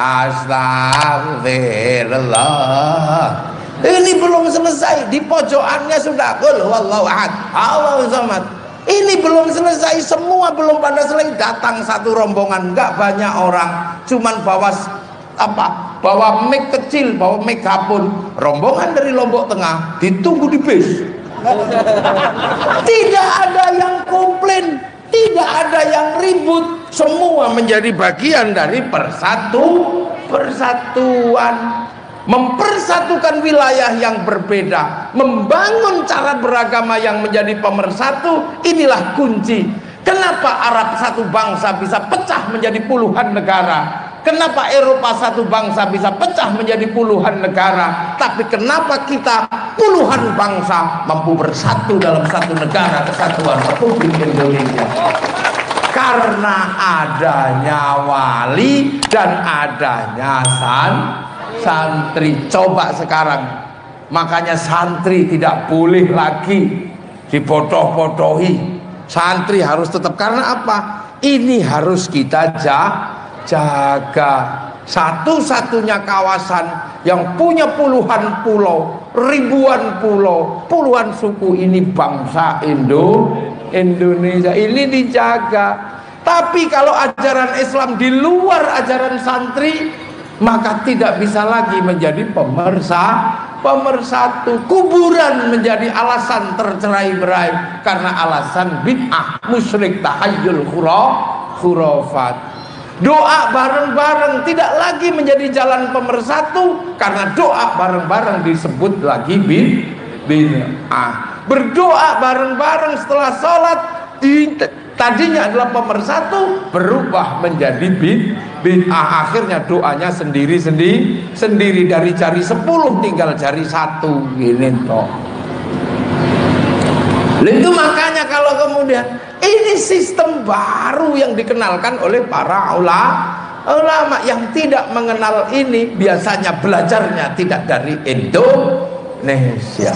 Astagfirullah. Ini belum selesai, di pojokannya sudah qul huwallahu ahad, Allahu samad. Ini belum selesai, semua belum pada selesai. Datang satu rombongan, enggak banyak orang, cuman bawa apa? Bawa mic kecil, bawa megapun. Rombongan dari Lombok Tengah ditunggu di bis. Tidak ada yang komplain, tidak ada yang ribut. Semua menjadi bagian dari persatu persatuan. Mempersatukan wilayah yang berbeda, membangun cara beragama yang menjadi pemersatu. Inilah kunci. Kenapa Arab satu bangsa bisa pecah menjadi puluhan negara? Kenapa Eropa satu bangsa bisa pecah menjadi puluhan negara? Tapi kenapa kita puluhan bangsa mampu bersatu dalam satu negara kesatuan Republik Indonesia? Karena adanya wali dan adanya san santri. Coba sekarang, makanya santri tidak boleh lagi dibodoh-bodohi. Santri harus tetap, karena apa? Ini harus kita jaga. Jaga. Satu-satunya kawasan yang punya puluhan pulau, ribuan pulau, puluhan suku, ini bangsa Indo Indonesia. Ini dijaga. Tapi kalau ajaran Islam di luar ajaran santri, maka tidak bisa lagi menjadi pemersatu. Pemersatu. Kuburan menjadi alasan tercerai-berai karena alasan bid'ah, musyrik, tahayyul, khurafat. Doa bareng-bareng tidak lagi menjadi jalan pemersatu karena doa bareng-bareng disebut lagi bid'ah. Berdoa bareng-bareng setelah sholat di, tadinya adalah pemersatu, berubah menjadi bid'ah. Akhirnya doanya sendiri-sendiri, sendiri, dari jari sepuluh tinggal jari satu, gini toh. Itu makanya kalau kalau kemudian ini sistem baru yang dikenalkan oleh para ulama ulama yang tidak mengenal ini, biasanya belajarnya tidak dari Indonesia.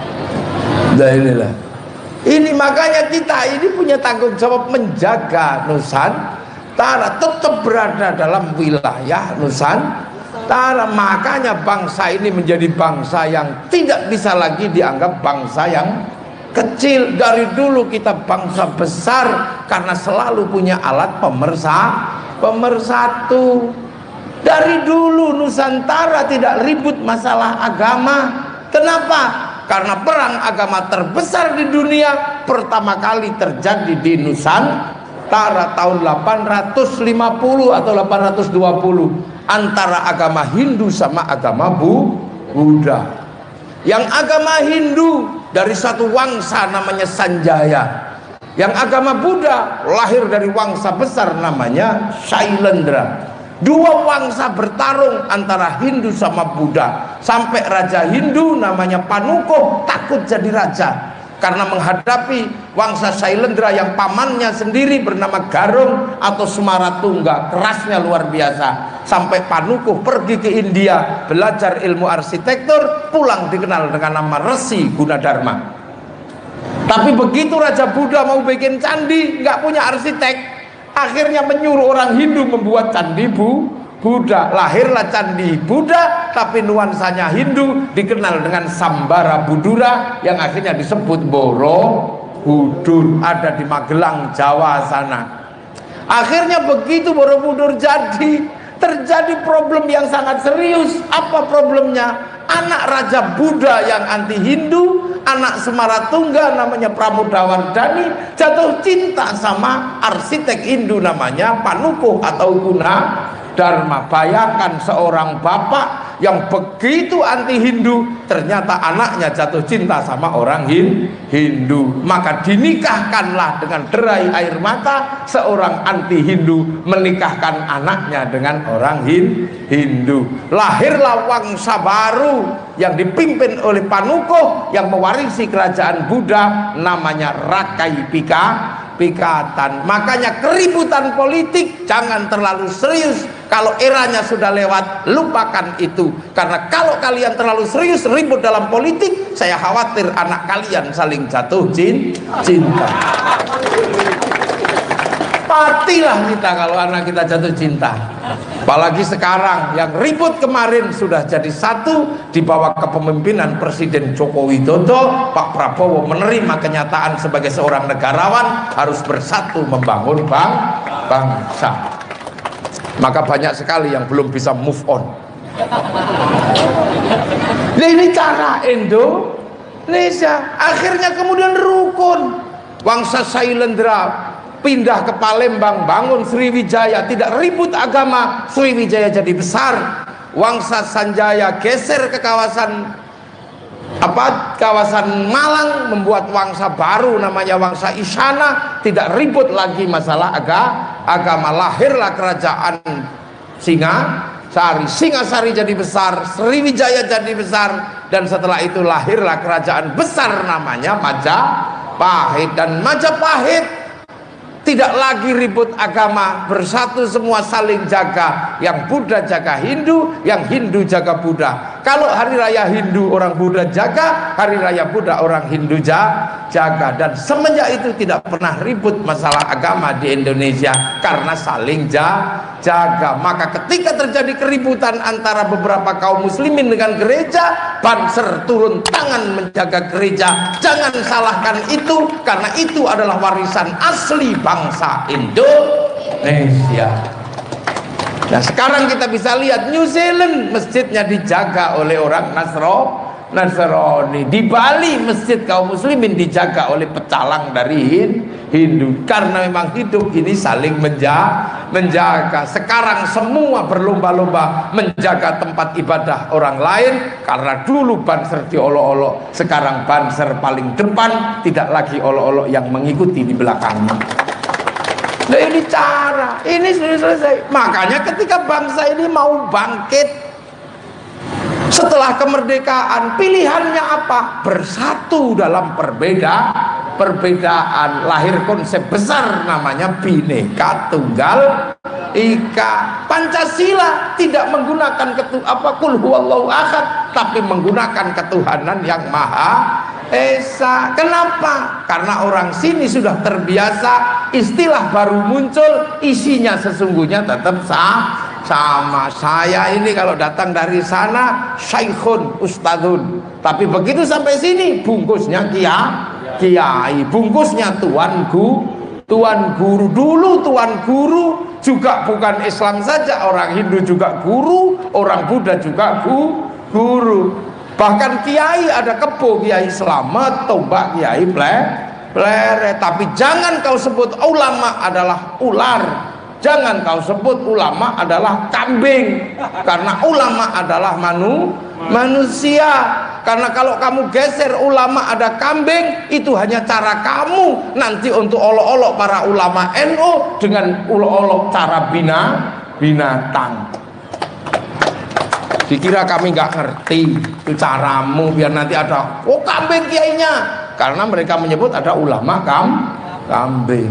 Nah inilah, ini makanya kita ini punya tanggung jawab menjaga Nusantara tetap berada dalam wilayah Nusantara. Makanya bangsa ini menjadi bangsa yang tidak bisa lagi dianggap bangsa yang kecil. Dari dulu kita bangsa besar karena selalu punya alat pemersatu. Pemersatu. Dari dulu Nusantara tidak ribut masalah agama. Kenapa? Karena perang agama terbesar di dunia pertama kali terjadi di Nusantara tahun delapan ratus lima puluh atau delapan ratus dua puluh antara agama Hindu sama agama Bu Buddha. Yang agama Hindu dari satu wangsa namanya Sanjaya. Yang agama Buddha lahir dari wangsa besar namanya Shailendra. Dua wangsa bertarung antara Hindu sama Buddha. Sampai raja Hindu namanya Panuko takut jadi raja karena menghadapi wangsa Shailendra yang pamannya sendiri bernama Garung atau Semaratungga. Kerasnya luar biasa. Sampai Panuko pergi ke India belajar ilmu arsitektur, pulang dikenal dengan nama Resi Gunadarma. Tapi begitu Raja Buddha mau bikin candi, nggak punya arsitek, akhirnya menyuruh orang Hindu membuat candi Bu Buddha. Lahirlah candi Buddha, tapi nuansanya Hindu, dikenal dengan Sambara Budura yang akhirnya disebut Borobudur, ada di Magelang, Jawa sana. Akhirnya begitu Borobudur jadi, terjadi problem yang sangat serius. Apa problemnya? Anak Raja Buddha yang anti Hindu, anak Semaratungga namanya Pramodawardhani, jatuh cinta sama arsitek Hindu namanya Panuko atau Gunadarma. Bayangkan seorang bapak yang begitu anti Hindu, ternyata anaknya jatuh cinta sama orang Hindu. Maka dinikahkanlah dengan derai air mata, seorang anti Hindu menikahkan anaknya dengan orang Hindu. Lahirlah wangsa baru yang dipimpin oleh Panuko yang mewarisi kerajaan Buddha namanya Rakai Pika Pikatan. Makanya keributan politik jangan terlalu serius. Kalau eranya sudah lewat, lupakan itu. Karena kalau kalian terlalu serius ribut dalam politik, saya khawatir anak kalian saling jatuh cinta. Patilah kita kalau anak kita jatuh cinta. Apalagi sekarang yang ribut kemarin sudah jadi satu di bawah kepemimpinan Presiden Joko Widodo. Pak Prabowo menerima kenyataan sebagai seorang negarawan harus bersatu membangun bang bangsa. Maka banyak sekali yang belum bisa move on. Nah, ini cara Indonesia. Akhirnya kemudian rukun. Wangsa Shailendra pindah ke Palembang, bangun Sriwijaya, tidak ribut agama, Sriwijaya jadi besar. Wangsa Sanjaya geser ke kawasan apa kawasan Malang, membuat wangsa baru namanya wangsa Isyana, tidak ribut lagi masalah aga, agama. Lahirlah kerajaan Singasari, Singasari jadi besar, Sriwijaya jadi besar, dan setelah itu lahirlah kerajaan besar namanya Majapahit. Dan Majapahit tidak lagi ribut agama, bersatu semua saling jaga. Yang Buddha jaga Hindu, yang Hindu jaga Buddha. Kalau hari raya Hindu orang Buddha jaga, hari raya Buddha orang Hindu jaga. Dan semenjak itu tidak pernah ribut masalah agama di Indonesia karena saling jaga. Maka ketika terjadi keributan antara beberapa kaum muslimin dengan gereja, Banser turun tangan menjaga gereja. Jangan salahkan itu, karena itu adalah warisan asli bangsa Indonesia. Nah sekarang kita bisa lihat New Zealand masjidnya dijaga oleh orang Nasro Nasrani. Di Bali masjid kaum muslimin dijaga oleh pecalang dari Hindu. Karena memang hidup ini saling menja menjaga. Sekarang semua berlomba-lomba menjaga tempat ibadah orang lain. Karena dulu Banser diolok-olok, sekarang Banser paling depan, tidak lagi olok-olok yang mengikuti di belakangnya. Nah ini cara, ini sudah selesai. Makanya ketika bangsa ini mau bangkit setelah kemerdekaan, pilihannya apa? Bersatu dalam perbedaan. perbedaan, lahir konsep besar namanya Bhinneka Tunggal Ika. Pancasila tidak menggunakan ketu apa kul huwallahu ahad, tapi menggunakan ketuhanan yang maha esa. Kenapa? Karena orang sini sudah terbiasa, istilah baru muncul, isinya sesungguhnya tetap sah sama. Saya ini kalau datang dari sana syaikhun ustadzun, tapi begitu sampai sini bungkusnya kia kiai, bungkusnya tuan gu tuan guru. Dulu tuan guru juga bukan Islam saja, orang Hindu juga guru, orang Buddha juga gu guru. Bahkan kiai ada kebo, kiai selamat, tombak kiai ple plere. Tapi jangan kau sebut ulama adalah ular, jangan kau sebut ulama adalah kambing, karena ulama adalah manu manusia. Karena kalau kamu geser ulama ada kambing, itu hanya cara kamu nanti untuk olok-olok para ulama N U dengan olok-olok cara bina binatang. Dikira kami nggak ngerti itu caramu biar nanti ada oh kambing kiainya, karena mereka menyebut ada ulama kam kambing.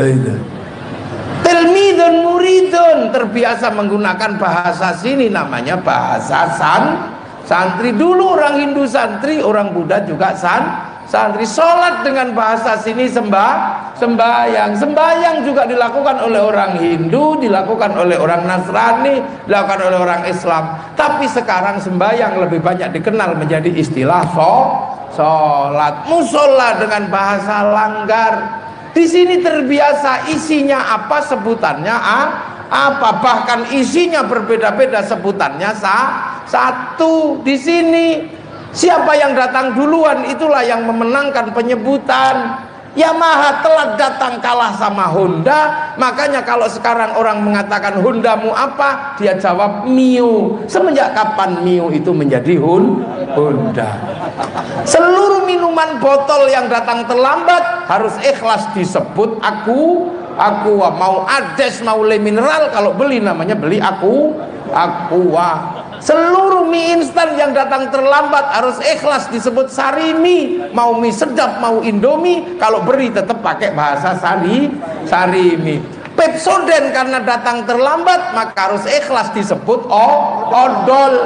Tilmidun muridun, terbiasa menggunakan bahasa sini, namanya bahasa san santri. Dulu orang Hindu santri, orang Buddha juga san santri. Sholat dengan bahasa sini sembah sembahyang. Sembahyang juga dilakukan oleh orang Hindu, dilakukan oleh orang Nasrani, dilakukan oleh orang Islam. Tapi sekarang sembahyang lebih banyak dikenal menjadi istilah sholat. Musola dengan bahasa langgar. Di sini terbiasa, isinya apa sebutannya ah, apa, bahkan isinya berbeda-beda sebutannya sah, satu. Di sini siapa yang datang duluan itulah yang memenangkan penyebutan. Yamaha telat datang kalah sama Honda, makanya kalau sekarang orang mengatakan Hondamu apa, dia jawab Mio. Semenjak kapan Mio itu menjadi Honda? Seluruh minuman botol yang datang terlambat harus ikhlas disebut aku Aqua. Mau Ades, mau Le Mineral, kalau beli namanya beli aku Aqua. Seluruh mie instan yang datang terlambat harus ikhlas disebut Sarimi. Mau mie sedap, mau Indomie, kalau beri tetap pakai bahasa sari Sarimi. Pepsoden karena datang terlambat maka harus ikhlas disebut oh, odol.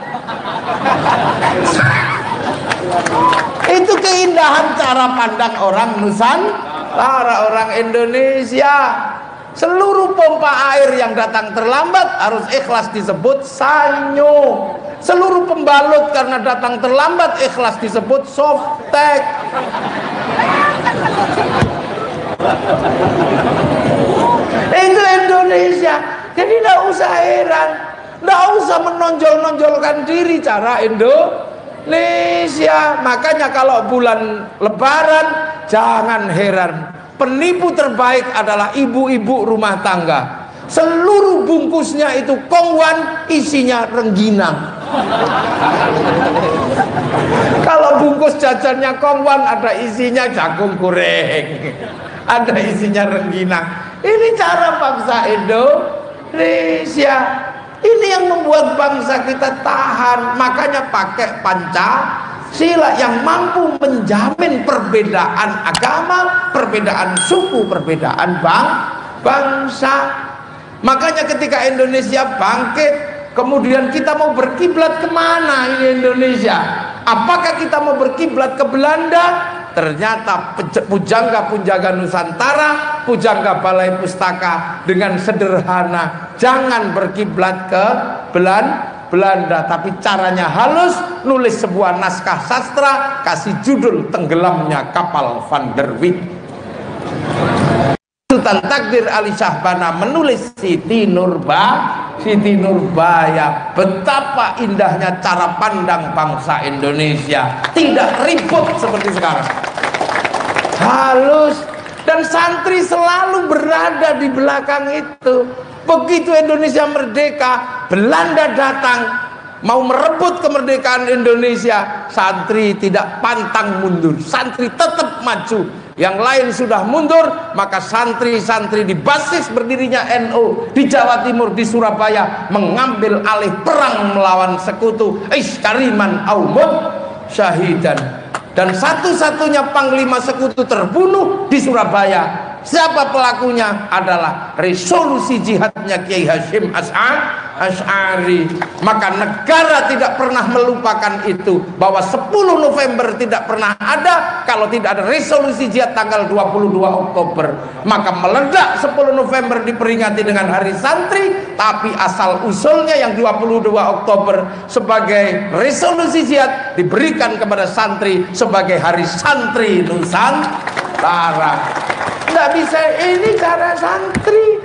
Itu keindahan cara pandang orang Nusantara, orang Indonesia. Seluruh pompa air yang datang terlambat harus ikhlas disebut sanyo. Seluruh pembalut karena datang terlambat ikhlas disebut softtek. Itu Indonesia. Jadi tidak usah heran, tidak usah menonjol-nonjolkan diri cara Indonesia. Makanya kalau bulan Lebaran jangan heran, penipu terbaik adalah ibu-ibu rumah tangga. Seluruh bungkusnya itu kongwan, isinya rengginang. Kalau bungkus jajannya kongwan, ada isinya jagung goreng, ada isinya rengginang. Ini cara bangsa Indonesia. Ini yang membuat bangsa kita tahan. Makanya pakai Pancasila yang mampu menjamin perbedaan agama, perbedaan suku, perbedaan bang, bangsa. Makanya ketika Indonesia bangkit, kemudian kita mau berkiblat kemana ini Indonesia? Apakah kita mau berkiblat ke Belanda? Ternyata pujangga Punjaga Nusantara, pujangga Balai Pustaka dengan sederhana, jangan berkiblat ke Belanda. Belanda, tapi caranya halus, nulis sebuah naskah sastra, kasih judul Tenggelamnya Kapal Van der Wijk. Sultan Takdir Ali Syahbana menulis Siti Nurba, Siti Nurbaya. Betapa indahnya cara pandang bangsa Indonesia, tidak ribut seperti sekarang, halus. Dan santri selalu berada di belakang itu. Begitu Indonesia merdeka, Belanda datang mau merebut kemerdekaan Indonesia, santri tidak pantang mundur, santri tetap maju. Yang lain sudah mundur, maka santri-santri di basis berdirinya N U di Jawa Timur, di Surabaya, mengambil alih perang melawan sekutu. Iskariman aumut syahidan. dan satu-satunya panglima sekutu terbunuh di Surabaya. Siapa pelakunya? Adalah resolusi jihadnya Kiai Hasyim Asy'ari. Maka negara tidak pernah melupakan itu, bahwa sepuluh November tidak pernah ada kalau tidak ada resolusi jihad tanggal dua puluh dua Oktober. Maka meledak sepuluh November diperingati dengan Hari Santri, tapi asal usulnya yang dua puluh dua Oktober sebagai resolusi jihad diberikan kepada santri sebagai Hari Santri Nusantara. Nggak bisa, ini cara santri.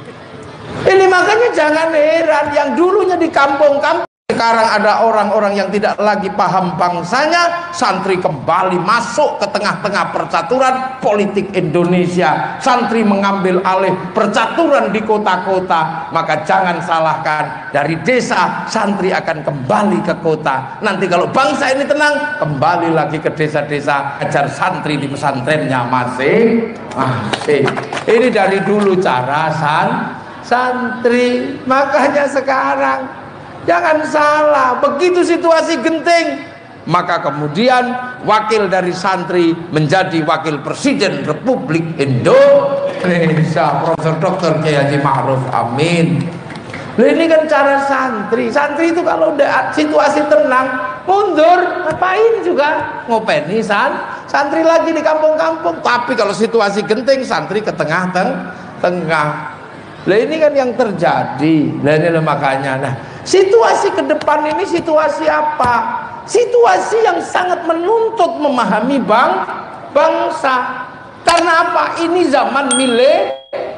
Ini makanya jangan heran yang dulunya di kampung-kampung sekarang ada orang-orang yang tidak lagi paham bangsanya. Santri kembali masuk ke tengah-tengah percaturan politik Indonesia. Santri mengambil alih percaturan di kota-kota. Maka jangan salahkan, dari desa santri akan kembali ke kota. Nanti kalau bangsa ini tenang, kembali lagi ke desa-desa, ajar santri di pesantrennya masing-masing. Ini dari dulu cara san santri. Makanya sekarang jangan salah, begitu situasi genting, maka kemudian wakil dari santri menjadi wakil presiden Republik Indonesia, Profesor Doktor Kiai Haji Ma'ruf Amin. Nah, ini kan cara santri. Santri itu kalau udah situasi tenang, mundur, ngapain juga ngopeni san santri lagi di kampung-kampung. Tapi kalau situasi genting, santri ke tengah-tengah. Nah, ini kan yang terjadi. Nah, ini makanya. Nah, situasi ke depan ini situasi apa? Situasi yang sangat menuntut memahami bang, bangsa. Karena apa? Ini zaman mile,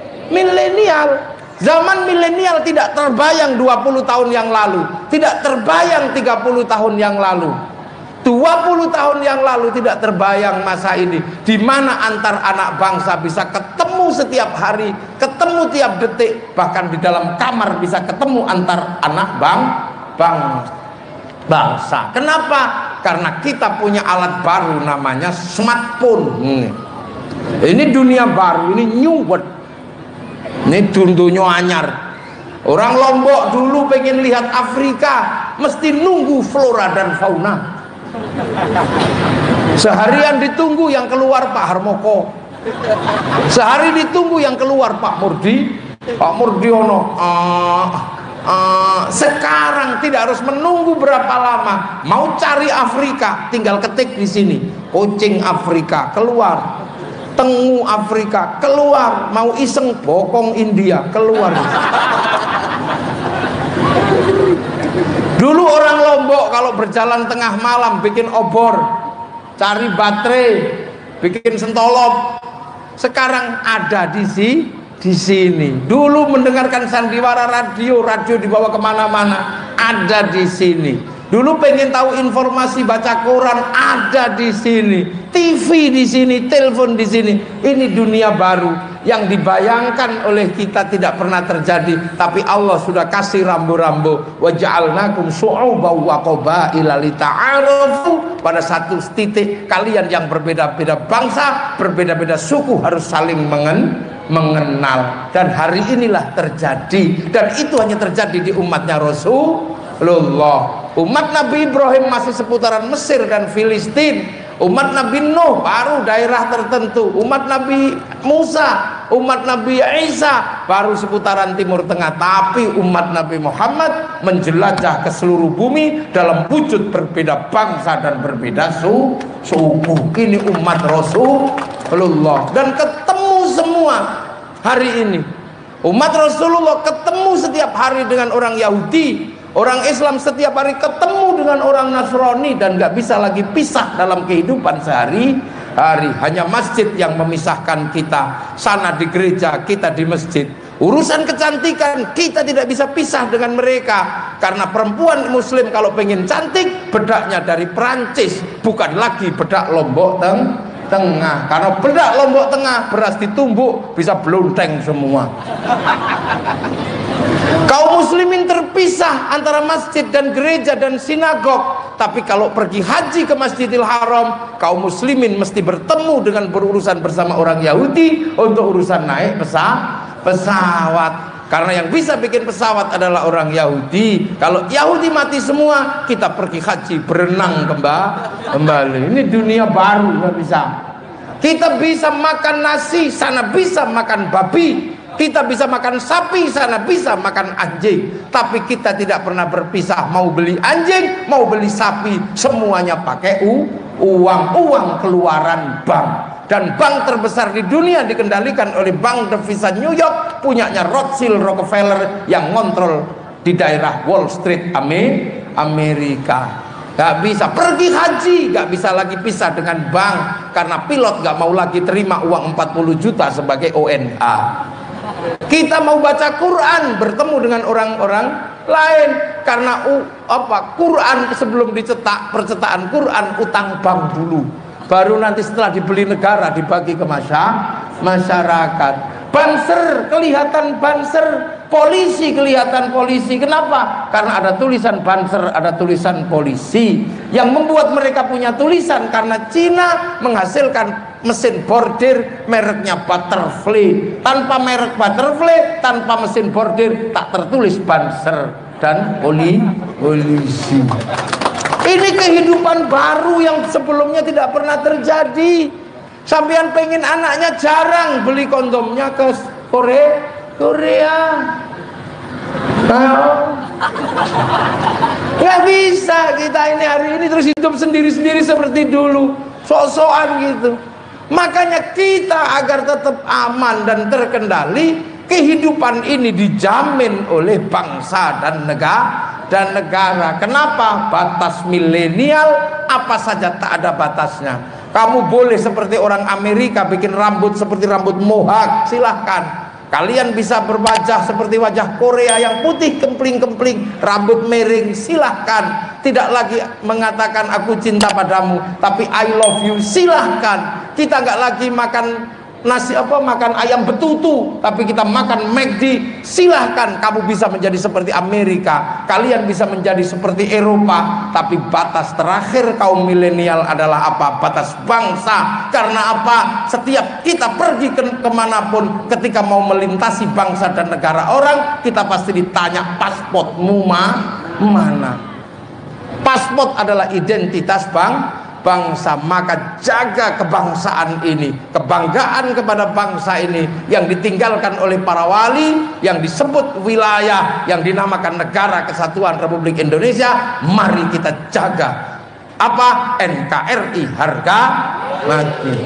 milenial. Zaman milenial tidak terbayang dua puluh tahun yang lalu, tidak terbayang tiga puluh tahun yang lalu. dua puluh tahun yang lalu tidak terbayang masa ini, di mana antar anak bangsa bisa ketemu setiap hari, ketemu tiap detik, bahkan di dalam kamar bisa ketemu antar anak bang, bang, bangsa. Kenapa? Karena kita punya alat baru namanya smartphone. Hmm. Ini dunia baru, ini new world. Ini dunia anyar. Orang Lombok dulu pengen lihat Afrika, mesti nunggu flora dan fauna. Seharian ditunggu yang keluar Pak Harmoko, sehari ditunggu yang keluar Pak Murdi, Pak Murdiono. uh, uh, sekarang tidak harus menunggu berapa lama, mau cari Afrika tinggal ketik di sini, kucing Afrika keluar, tengu Afrika keluar, mau iseng bokong India keluar. Dulu orang Lombok kalau berjalan tengah malam bikin obor, cari baterai, bikin sentolop. Sekarang ada di si, di sini. Dulu mendengarkan sandiwara radio, radio dibawa kemana-mana, ada di sini. Dulu pengen tahu informasi baca Quran, ada di sini. T V di sini, telepon di sini. Ini dunia baru yang dibayangkan oleh kita tidak pernah terjadi, tapi Allah sudah kasih rambu-rambu. Wa ja'alnakum syu'uban wa qabaila lita'arafu. Pada satu titik kalian yang berbeda-beda bangsa, berbeda-beda suku harus saling mengen mengenal. Dan hari inilah terjadi, dan itu hanya terjadi di umatnya Rasulullah. Umat Nabi Ibrahim masih seputaran Mesir dan Filistin. Umat Nabi Nuh baru daerah tertentu. Umat Nabi Musa, umat Nabi Isa baru seputaran Timur Tengah. Tapi umat Nabi Muhammad menjelajah ke seluruh bumi dalam wujud berbeda bangsa dan berbeda su suku. Ini umat Rasulullah, dan ketemu semua hari ini. Umat Rasulullah ketemu setiap hari dengan orang Yahudi, orang Islam setiap hari ketemu dengan orang Nasrani, dan nggak bisa lagi pisah dalam kehidupan sehari-hari. Hanya masjid yang memisahkan kita. Sana di gereja, kita di masjid. Urusan kecantikan kita tidak bisa pisah dengan mereka, karena perempuan muslim kalau pengen cantik bedaknya dari Perancis, bukan lagi bedak Lombok Teng Tengah. Karena bedak Lombok Tengah beras ditumbuk bisa belonteng semua. Kaum muslimin terpisah antara masjid dan gereja dan sinagog. Tapi kalau pergi haji ke Masjidil Haram, kaum muslimin mesti bertemu dengan berurusan bersama orang Yahudi untuk urusan naik pesawat. pesawat. Karena yang bisa bikin pesawat adalah orang Yahudi. Kalau Yahudi mati semua, kita pergi haji berenang kembali. kembali. Ini dunia baru, nggak bisa. Kita bisa makan nasi, sana bisa makan babi. Kita bisa makan sapi, sana bisa makan anjing. Tapi kita tidak pernah berpisah. Mau beli anjing, mau beli sapi, semuanya pakai u, uang Uang keluaran bank. Dan bank terbesar di dunia dikendalikan oleh Bank Devisa New York, punyanya Rothschild Rockefeller, yang ngontrol di daerah Wall Street, Amerika. Gak bisa pergi haji, gak bisa lagi pisah dengan bank, karena pilot gak mau lagi terima uang empat puluh juta sebagai O N A. Kita mau baca Quran, bertemu dengan orang-orang lain, karena uh, apa Quran sebelum dicetak, percetakan Quran utang bank dulu, baru nanti setelah dibeli negara dibagi ke masyarakat. Banser kelihatan banser, polisi kelihatan polisi. Kenapa? Karena ada tulisan banser, ada tulisan polisi. Yang membuat mereka punya tulisan karena Cina menghasilkan mesin bordir mereknya Butterfly. Tanpa merek Butterfly, tanpa mesin bordir, tak tertulis banser dan poli polisi. Ini kehidupan baru yang sebelumnya tidak pernah terjadi. Sampean pengen anaknya jarang beli kondomnya ke Korea, Korea. Nah, nggak bisa kita ini hari ini terus hidup sendiri-sendiri seperti dulu, sok-sokan gitu. Makanya kita agar tetap aman dan terkendali, kehidupan ini dijamin oleh bangsa dan negara dan negara. Kenapa? Batas milenial apa saja tak ada batasnya. Kamu boleh seperti orang Amerika bikin rambut seperti rambut mohawk, silahkan. Kalian bisa berwajah seperti wajah Korea yang putih kempling-kempling, rambut miring, silahkan. Tidak lagi mengatakan aku cinta padamu, tapi I love you, silahkan. Kita nggak lagi makan nasi apa makan ayam betutu, tapi kita makan McD, silahkan. Kamu bisa menjadi seperti Amerika, kalian bisa menjadi seperti Eropa, tapi batas terakhir kaum milenial adalah apa? Batas bangsa. Karena apa? Setiap kita pergi ke kemanapun, ketika mau melintasi bangsa dan negara orang, kita pasti ditanya pasportmu mana. Pasport adalah identitas bang bangsa. Maka jaga kebangsaan ini, kebanggaan kepada bangsa ini yang ditinggalkan oleh para wali, yang disebut wilayah, yang dinamakan Negara Kesatuan Republik Indonesia. Mari kita jaga apa? N K R I, harga mati.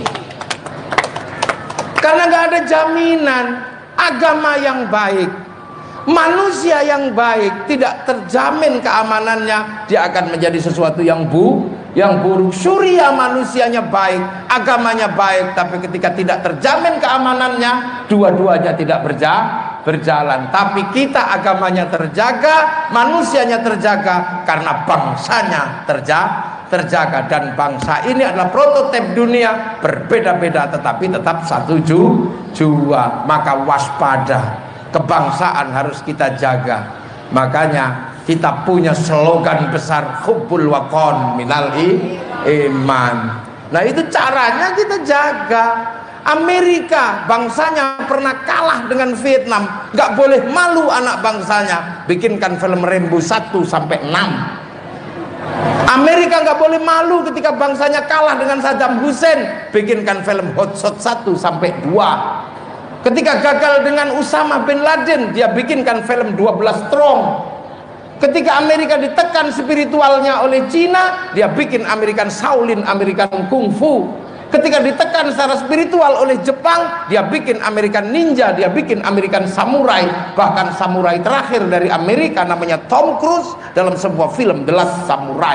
Karena nggak ada jaminan agama yang baik, manusia yang baik, tidak terjamin keamanannya, dia akan menjadi sesuatu yang bu yang buruk. Surya manusianya baik, agamanya baik, tapi ketika tidak terjamin keamanannya, dua-duanya tidak berja berjalan. Tapi kita agamanya terjaga, manusianya terjaga, karena bangsanya terja terjaga. Dan bangsa ini adalah prototipe dunia, berbeda-beda tetapi tetap satu ju jua. Maka waspada, kebangsaan harus kita jaga. Makanya kita punya slogan besar, hubbul waqon minal iman. Nah itu caranya kita jaga. Amerika bangsanya pernah kalah dengan Vietnam, nggak boleh malu anak bangsanya, bikinkan film Rambo satu sampai enam. Amerika nggak boleh malu ketika bangsanya kalah dengan Saddam Hussein, bikinkan film Hot Shot satu sampai dua. Ketika gagal dengan Usama bin Laden, dia bikinkan film dua belas Strong. Ketika Amerika ditekan spiritualnya oleh Cina, dia bikin American Shaolin, American Kung Fu. Ketika ditekan secara spiritual oleh Jepang, dia bikin American Ninja, dia bikin American Samurai. Bahkan samurai terakhir dari Amerika namanya Tom Cruise dalam sebuah film The Last Samurai.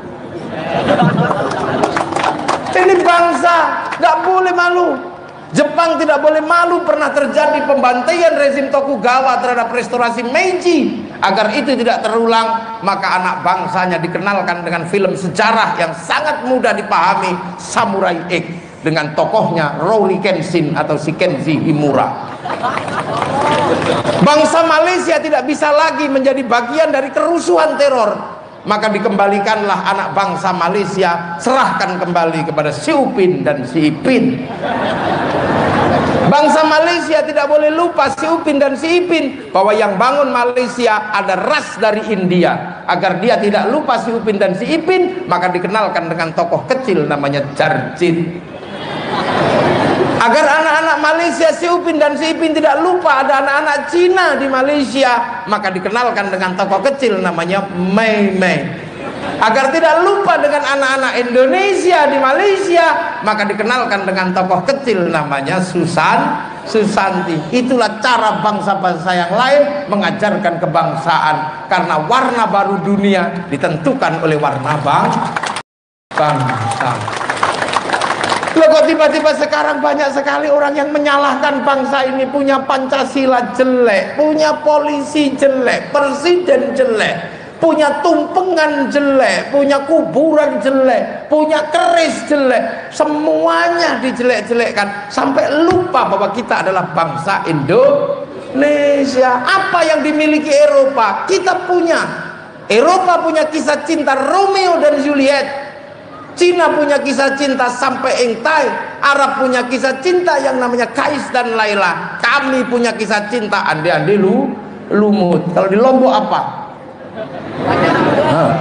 Ini bangsa nggak boleh malu. Jepang tidak boleh malu pernah terjadi pembantaian rezim Tokugawa terhadap restorasi Meiji. Agar itu tidak terulang, maka anak bangsanya dikenalkan dengan film sejarah yang sangat mudah dipahami, Samurai X, dengan tokohnya Rory Kenshin atau si Kenji Himura. Bangsa Malaysia tidak bisa lagi menjadi bagian dari kerusuhan teror. Maka dikembalikanlah anak bangsa Malaysia, serahkan kembali kepada si Upin dan si Ipin. Bangsa Malaysia tidak boleh lupa si Upin dan si Ipin, bahwa yang bangun Malaysia ada ras dari India. Agar dia tidak lupa si Upin dan si Ipin, maka dikenalkan dengan tokoh kecil namanya Jarjit. Agar anak-anak Malaysia si Upin dan si Ipin tidak lupa ada anak-anak Cina di Malaysia, maka dikenalkan dengan tokoh kecil namanya Mei Mei. Agar tidak lupa dengan anak-anak Indonesia di Malaysia, maka dikenalkan dengan tokoh kecil namanya Susan Susanti. Itulah cara bangsa-bangsa yang lain mengajarkan kebangsaan, karena warna baru dunia ditentukan oleh warna bang bangsa. Loh, kok tiba-tiba sekarang banyak sekali orang yang menyalahkan bangsa ini, punya Pancasila jelek, punya polisi jelek, presiden jelek, punya tumpengan jelek, punya kuburan jelek, punya keris jelek, semuanya dijelek-jelekkan sampai lupa bahwa kita adalah bangsa Indonesia. Apa yang dimiliki Eropa kita punya. Eropa punya kisah cinta Romeo dan Juliet, Cina punya kisah cinta sampai Engtai, Arab punya kisah cinta yang namanya Kais dan Laila, kami punya kisah cinta Andi-Andi lu Lumut. Kalau di Lombok apa? Hah.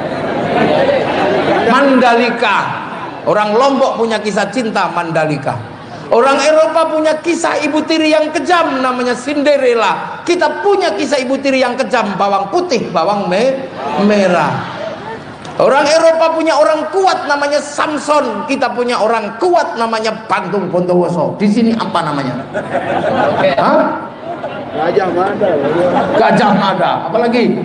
Mandalika. Orang Lombok punya kisah cinta Mandalika. Orang Eropa punya kisah ibu tiri yang kejam namanya Cinderella. Kita punya kisah ibu tiri yang kejam, bawang putih, bawang me merah. Orang Eropa punya orang kuat namanya Samson, kita punya orang kuat namanya Bantung Bondowoso. Di sini apa namanya? Hah? Gajah Mada. Gajah Mada. Apalagi?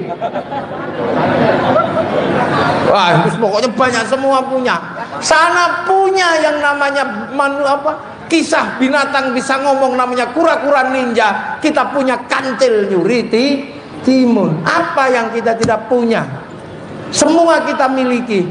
Wah, pokoknya banyak, semua punya. Sana punya yang namanya manu apa? Kisah binatang bisa ngomong namanya kura-kura ninja. Kita punya kantil nyuriti timun. Apa yang kita tidak punya? Semua kita miliki.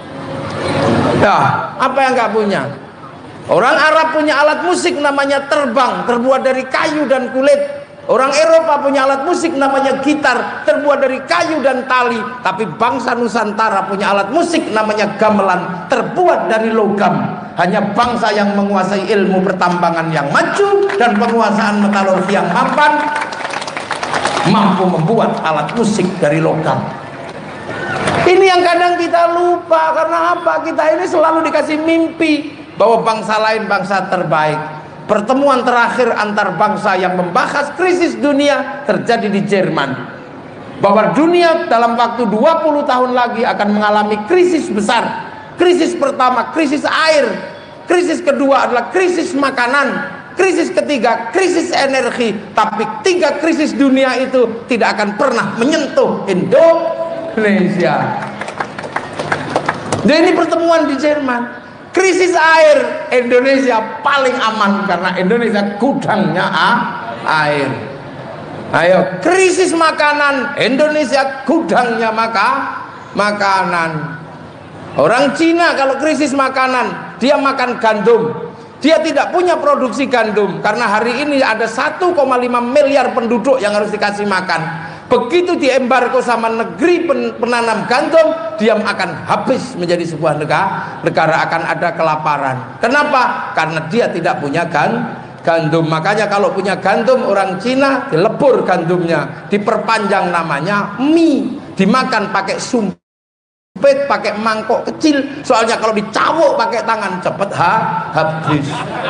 Ya, apa yang nggak punya? Orang Arab punya alat musik namanya terbang, terbuat dari kayu dan kulit. Orang Eropa punya alat musik namanya gitar, terbuat dari kayu dan tali. Tapi bangsa Nusantara punya alat musik namanya gamelan, terbuat dari logam. Hanya bangsa yang menguasai ilmu pertambangan yang maju dan penguasaan metalurgi yang mapan mampu membuat alat musik dari logam. Ini yang kadang kita lupa. Karena apa? Kita ini selalu dikasih mimpi bahwa bangsa lain bangsa terbaik. Pertemuan terakhir antar bangsa yang membahas krisis dunia terjadi di Jerman. Bahwa dunia dalam waktu dua puluh tahun lagi akan mengalami krisis besar. Krisis pertama, krisis air. Krisis kedua adalah krisis makanan. Krisis ketiga, krisis energi. Tapi tiga krisis dunia itu tidak akan pernah menyentuh Indonesia. Dan ini pertemuan di Jerman. Krisis air, Indonesia paling aman karena Indonesia gudangnya air. Ayo, krisis makanan, Indonesia gudangnya maka makanan. Orang Cina kalau krisis makanan, dia makan gandum. Dia tidak punya produksi gandum karena hari ini ada satu koma lima miliar penduduk yang harus dikasih makan. Begitu diembargo sama negeri pen, penanam gandum, dia akan habis menjadi sebuah negara, negara akan ada kelaparan. Kenapa? Karena dia tidak punya gan, gandum. Makanya kalau punya gandum, orang Cina dilebur gandumnya, diperpanjang namanya mie, dimakan pakai sumpit, pakai mangkok kecil. Soalnya kalau dicawuk pakai tangan cepet ha, habis.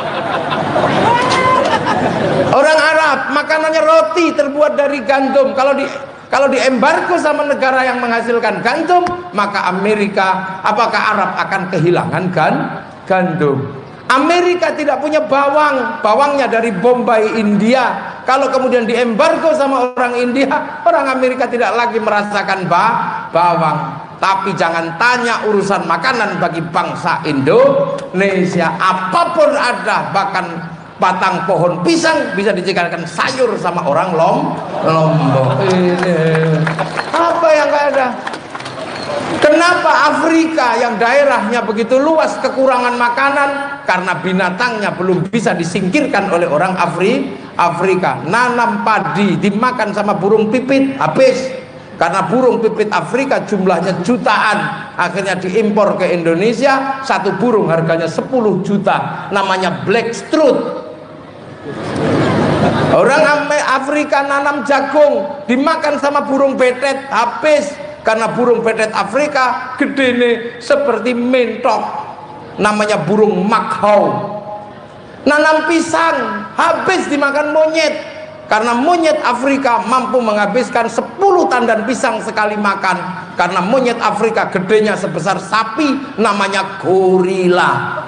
Orang Arab makanannya roti terbuat dari gandum. Kalau di kalau diembargo sama negara yang menghasilkan gandum, maka Amerika, apakah Arab akan kehilangan gan, gandum? Amerika tidak punya bawang, bawangnya dari Bombay, India. Kalau kemudian diembargo sama orang India, orang Amerika tidak lagi merasakan ba, bawang. Tapi jangan tanya urusan makanan bagi bangsa Indonesia. Apapun ada, bahkan batang pohon pisang bisa dijadikan sayur sama orang lom, Lombok. Ini apa yang gak ada? Kenapa Afrika yang daerahnya begitu luas kekurangan makanan? Karena binatangnya belum bisa disingkirkan oleh orang Afri, Afrika. Nanam padi dimakan sama burung pipit, habis. Karena burung pipit Afrika jumlahnya jutaan, akhirnya diimpor ke Indonesia. Satu burung harganya sepuluh juta, namanya black strut. Orang Afrika nanam jagung, dimakan sama burung betet, habis. Karena burung betet Afrika gede nih seperti mentok, namanya burung makhau. Nanam pisang, habis dimakan monyet. Karena monyet Afrika mampu menghabiskan sepuluh tandan pisang sekali makan. Karena monyet Afrika gedenya sebesar sapi, namanya gorila.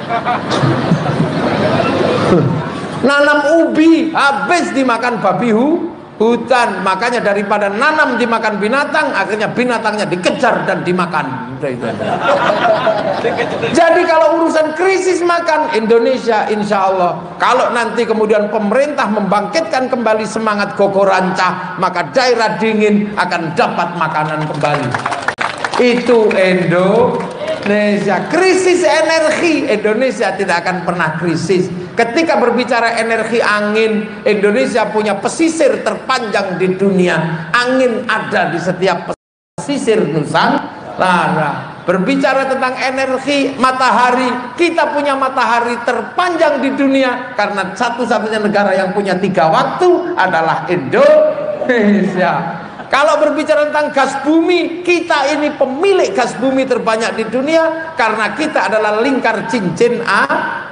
Nanam ubi, habis dimakan babi hu, hutan. Makanya daripada nanam dimakan binatang, akhirnya binatangnya dikejar dan dimakan. Jadi kalau urusan krisis makan, Indonesia insya Allah, kalau nanti kemudian pemerintah membangkitkan kembali semangat Gogo Rancah, maka daerah dingin akan dapat makanan kembali. Itu Indonesia. Krisis energi, Indonesia tidak akan pernah krisis. Ketika berbicara energi angin, Indonesia punya pesisir terpanjang di dunia. Angin ada di setiap pesisir Nusantara. Berbicara tentang energi matahari, kita punya matahari terpanjang di dunia. Karena satu-satunya negara yang punya tiga waktu adalah Indonesia. Kalau berbicara tentang gas bumi, kita ini pemilik gas bumi terbanyak di dunia. Karena kita adalah lingkar cincin a,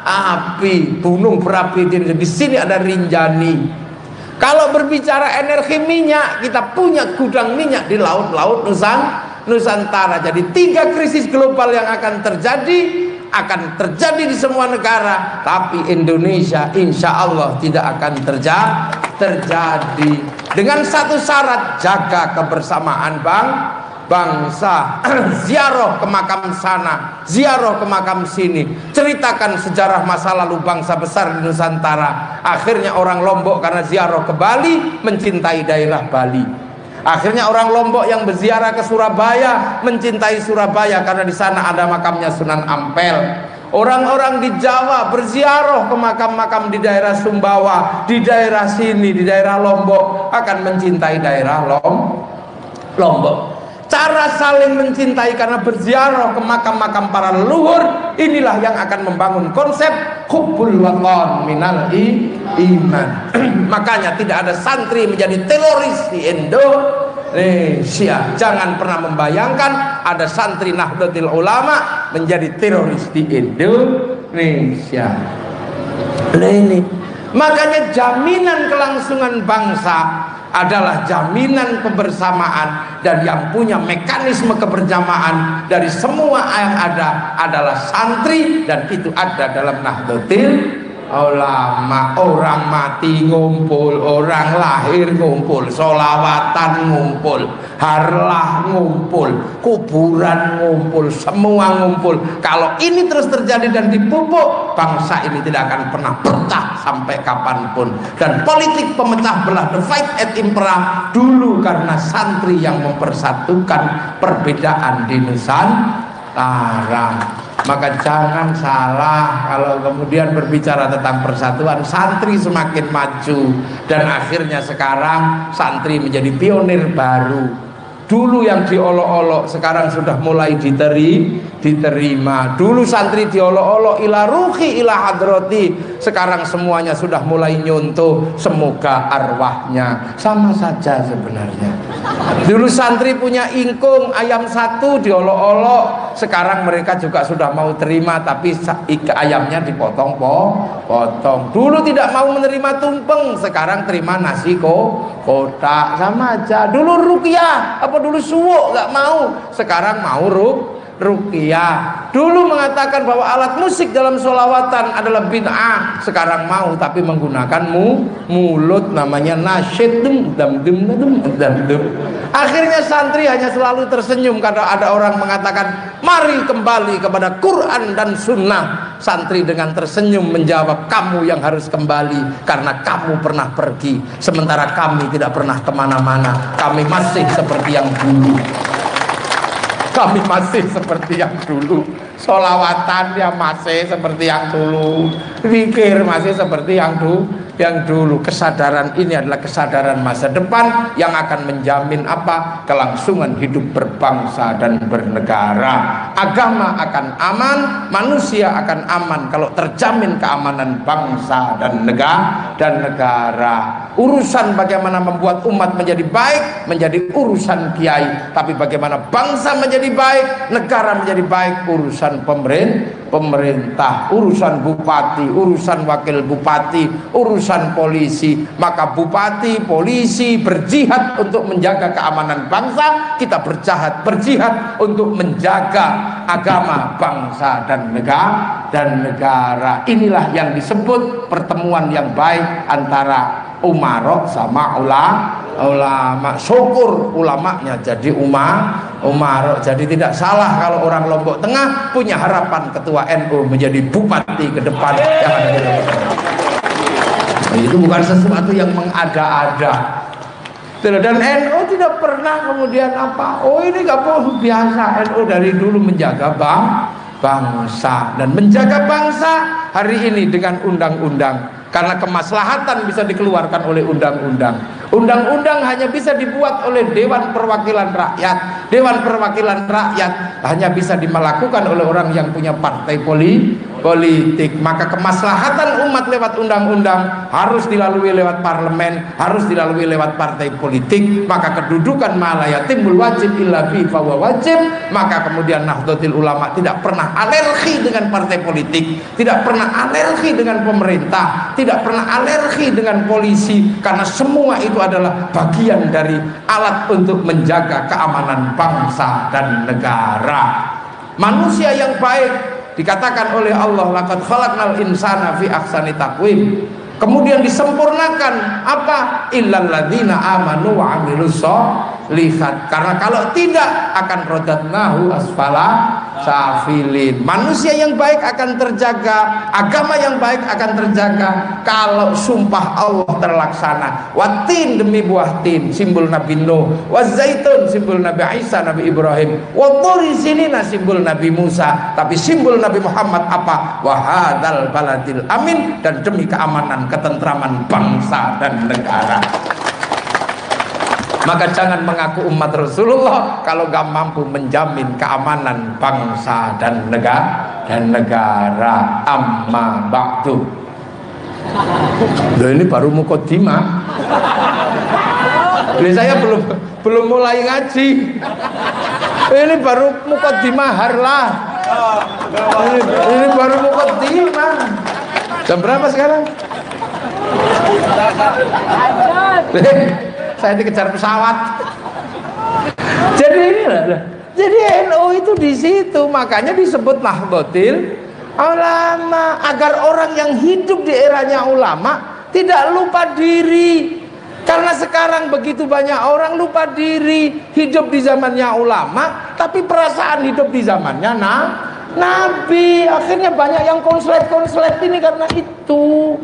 api, gunung berapi. Di sini ada Rinjani. Kalau berbicara energi minyak, kita punya gudang minyak di laut-laut Nusantara. Jadi tiga krisis global yang akan terjadi, akan terjadi di semua negara. Tapi Indonesia insya Allah tidak akan terja terjadi. Dengan satu syarat, jaga kebersamaan bang, bangsa. Ziarah ke makam sana, ziarah ke makam sini, ceritakan sejarah masa lalu bangsa besar di Nusantara. Akhirnya orang Lombok karena ziarah ke Bali mencintai daerah Bali. Akhirnya orang Lombok yang berziarah ke Surabaya mencintai Surabaya karena di sana ada makamnya Sunan Ampel. Orang-orang di Jawa berziarah ke makam-makam di daerah Sumbawa, di daerah sini, di daerah Lombok, akan mencintai daerah Lom Lombok. Cara saling mencintai karena berziarah ke makam-makam para leluhur, inilah yang akan membangun konsep hubbul watan minal iman. Makanya tidak ada santri menjadi teroris di Indonesia. Jangan pernah membayangkan ada santri Nahdlatul Ulama menjadi teroris di Indonesia. Nah ini, makanya jaminan kelangsungan bangsa adalah jaminan kebersamaan, dan yang punya mekanisme kebersamaan dari semua yang ada adalah santri, dan itu ada dalam Nahdlatul Ulama. Orang mati ngumpul, orang lahir ngumpul, sholawatan ngumpul, harlah ngumpul, kuburan ngumpul, semua ngumpul. Kalau ini terus terjadi dan dipupuk, bangsa ini tidak akan pernah pecah sampai kapanpun. Dan politik pemecah belah, divide et impera, dulu karena santri yang mempersatukan perbedaan di Nusantara. Maka jangan salah kalau kemudian berbicara tentang persatuan. Santri semakin maju, dan akhirnya sekarang santri menjadi pionir baru. Dulu yang diolok-olok sekarang sudah mulai diteri, diterima. Dulu santri diolok-olok ila ruhi ila hadrati, sekarang semuanya sudah mulai nyontoh semoga arwahnya. Sama saja sebenarnya. Dulu santri punya ingkung ayam satu diolok-olok, sekarang mereka juga sudah mau terima, tapi ayamnya dipotong potong. Dulu tidak mau menerima tumpeng, sekarang terima nasi kok kotak. Sama aja. Dulu ruqyah apa dulu suwuk nggak mau, sekarang mau ruk ruqyah. Dulu mengatakan bahwa alat musik dalam sholawatan adalah bid'ah, sekarang mau tapi menggunakan mu, mulut, namanya nasyid. Dum dum dum dum dum dum. Akhirnya santri hanya selalu tersenyum karena ada orang mengatakan mari kembali kepada Quran dan Sunnah. Santri dengan tersenyum menjawab, kamu yang harus kembali karena kamu pernah pergi, sementara kami tidak pernah kemana-mana. Kami masih seperti yang dulu. Kami masih seperti yang dulu. Sholawatan ya masih seperti yang dulu. Zikir masih seperti yang dulu. yang dulu. Kesadaran ini adalah kesadaran masa depan yang akan menjamin apa? Kelangsungan hidup berbangsa dan bernegara. Agama akan aman, manusia akan aman kalau terjamin keamanan bangsa dan negara dan negara. Urusan bagaimana membuat umat menjadi baik menjadi urusan kiai, tapi bagaimana bangsa menjadi baik, negara menjadi baik, urusan pemerintah pemerintah, urusan bupati, urusan wakil bupati, urusan polisi. Maka bupati, polisi berjihad untuk menjaga keamanan bangsa, kita berjihad berjihad untuk menjaga agama bangsa dan negara dan negara. Inilah yang disebut pertemuan yang baik antara umarok sama ulama. Ulama, syukur ulamanya jadi umar umarok. Jadi tidak salah kalau orang Lombok Tengah punya harapan ketua N U menjadi bupati ke depan yang ada di Lombok Tengah. Itu bukan sesuatu yang mengada-ada. Dan N U tidak pernah kemudian apa, oh ini gak boleh, biasa. N U dari dulu menjaga bang, bangsa dan menjaga bangsa hari ini dengan undang-undang. Karena kemaslahatan bisa dikeluarkan oleh undang-undang. Undang-undang hanya bisa dibuat oleh Dewan Perwakilan Rakyat. Dewan Perwakilan Rakyat hanya bisa dimelakukan oleh orang yang punya partai poli, politik. Maka kemaslahatan umat lewat undang-undang harus dilalui lewat parlemen, harus dilalui lewat partai politik. Maka kedudukan malaya timbul wajib illa bi fawa wajib. Maka kemudian Nahdlatul Ulama tidak pernah alergi dengan partai politik, tidak pernah alergi dengan pemerintah, tidak pernah alergi dengan polisi, karena semua itu adalah bagian dari alat untuk menjaga keamanan bangsa dan negara. Manusia yang baik dikatakan oleh Allah laqad khalaqnal insana fi ahsani taqwim. Kemudian disempurnakan apa? Illal ladzina amanu wa amilus sholihat. Karena kalau tidak akan rodatnahu asfala safilin. Manusia yang baik akan terjaga, agama yang baik akan terjaga kalau sumpah Allah terlaksana. Watin demi buah tin, simbol Nabi Nuh. Wazaitun, simbol Nabi Isa, Nabi Ibrahim. Waturi sinina, simbol Nabi Musa. Tapi simbol Nabi Muhammad apa? Wahadal baladil amin, dan demi keamanan ketentraman bangsa dan negara. Maka jangan mengaku umat Rasulullah kalau gak mampu menjamin keamanan bangsa dan negara dan negara. Amma ba'du. Loh, ini baru mukaddimah. Loh, saya belum belum mulai ngaji. Ini baru mukaddimah harlah. Ini, ini baru mukaddimah. Jam berapa sekarang? Saya dikejar pesawat. Jadi ini jadi N U itu di situ, makanya disebut Nahdlatul Ulama, agar orang yang hidup di eranya ulama tidak lupa diri. Karena sekarang begitu banyak orang lupa diri, hidup di zamannya ulama, tapi perasaan hidup di zamannya nah, Nabi. Akhirnya banyak yang konslet-konslet ini karena itu.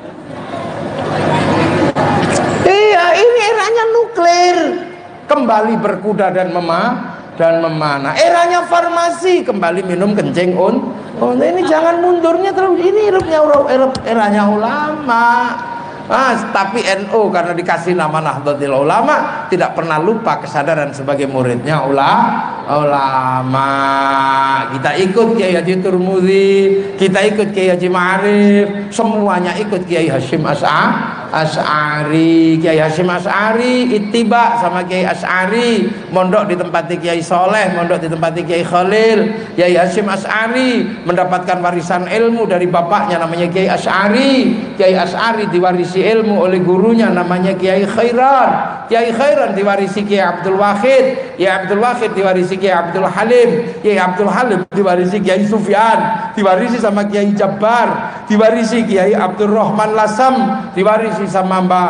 Iya, ini eranya nuklir, kembali berkuda dan mema dan memanah. Eranya farmasi, kembali minum kencing un. Oh, ini jangan mundurnya terus. Ini eranya eranya ulama. Ah, tapi N U karena dikasih nama Nahdlatul Ulama tidak pernah lupa kesadaran sebagai muridnya ulama. Ulama. Kita ikut Kiai Haji Turmudi, kita ikut Kiai Haji Ma'arif, semuanya ikut Kiai Hasyim As'a Asy'ari. Kiai Hasyim Asy'ari ittiba sama Kiai Asy'ari, mondok di tempat Kiai Soleh, mondok di tempat Kiai Khalil. Kiai Hasyim Asy'ari mendapatkan warisan ilmu dari bapaknya namanya Kiai Asy'ari. Kiai Asy'ari diwarisi ilmu oleh gurunya namanya Kiai Khairan. Kiai Khairan diwarisi Kiai Abdul Wahid. Kiai Abdul Wahid diwarisi Kiai Abdul Halim. Kiai Abdul Halim diwarisi Kiai Sufyan, diwarisi sama Kiai Jabbar, diwarisi Kiai Abdul Rahman Lasam, diwarisi sama Mbah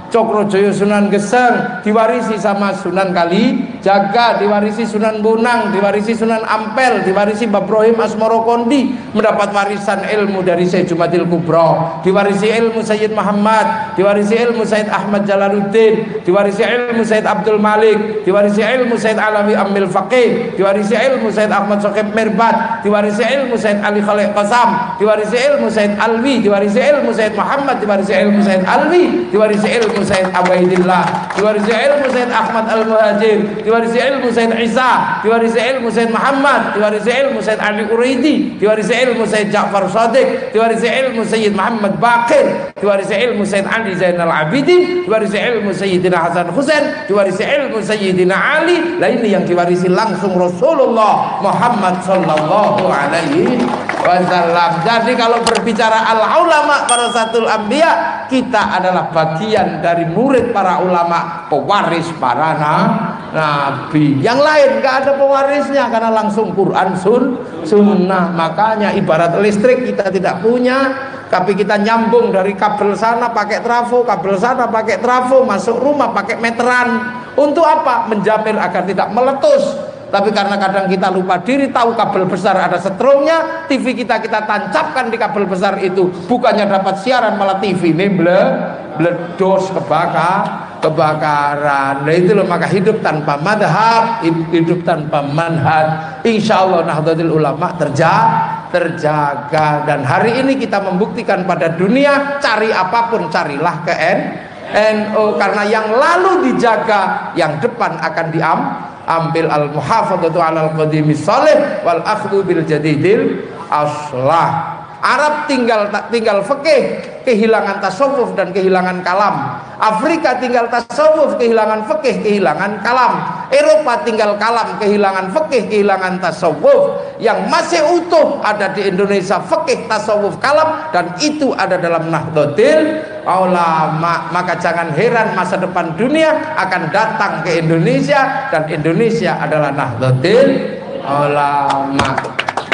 Cokrojoyo Sunan Geseng diwarisi sama Sunan Kalijaga, diwarisi Sunan Bonang, diwarisi Sunan Ampel, diwarisi Mbah Ibrahim Asmoro Kondi, mendapat warisan ilmu dari Syekh Jumatil Kubro, diwarisi ilmu Sayyid Muhammad, diwarisi ilmu Sayyid Ahmad Jalaluddin, diwarisi ilmu Sayyid Abdul Malik, diwarisi ilmu Sayyid Alawi Amil Faqih, diwarisi ilmu Sayyid Ahmad Sokib Mirbat, diwarisi ilmu Sayyid Ali Khalid Qasam, diwarisi ilmu Sayyid Alwi, diwarisi ilmu Sayyid Muhammad, diwarisi ilmu Sayyid Alwi, diwarisi ilmu Sayyid Abaidillah, diwarisi ilmu Sayyid Ahmad Al-Muhajir, diwarisi ilmu Sayyid Isa, diwarisi ilmu Sayyid Muhammad, diwarisi ilmu Sayyid Ali Uraidi, diwarisi ilmu Sayyid Ja'far Shadiq, diwarisi ilmu Sayyid Muhammad Baqir, diwarisi ilmu Sayyid Ali Zainal Abidin, diwarisi ilmu Sayyidina Hasan Husain, diwarisi ilmu Sayyidina Ali. Lah ini yang diwarisi langsung Rasulullah Muhammad sallallahu alaihi wasallam. Jadi kalau berbicara al-ulama warasatul anbiya, kita adalah bagian dari murid para ulama, pewaris para nabi. Yang lain nggak ada pewarisnya karena langsung Quran sun sunnah. Makanya ibarat listrik kita tidak punya, tapi kita nyambung dari kabel sana pakai trafo, kabel sana pakai trafo, masuk rumah pakai meteran. Untuk apa? Menjamin agar tidak meletus. Tapi karena kadang kita lupa diri, tahu kabel besar ada setrumnya, T V kita kita tancapkan di kabel besar itu, bukannya dapat siaran malah T V ini ble, bledos, kebakar, kebakaran. Nah itu loh, maka hidup tanpa madhab, hidup tanpa manhaj, insya Allah Nahdlatul Ulama terjaga, terjaga. Dan hari ini kita membuktikan pada dunia, cari apapun carilah ke N U, karena yang lalu dijaga, yang depan akan diam ambil al-muhafadzatu alal qadimi salih wal akhdhu bil jadidil aslah. Arab tinggal tinggal fikih, kehilangan tasawuf dan kehilangan kalam. Afrika tinggal tasawuf, kehilangan fikih, kehilangan kalam. Eropa tinggal kalam, kehilangan fikih, kehilangan tasawuf. Yang masih utuh ada di Indonesia, fikih, tasawuf, kalam, dan itu ada dalam Nahdlatul Ulama. Maka jangan heran masa depan dunia akan datang ke Indonesia, dan Indonesia adalah Nahdlatul Ulama.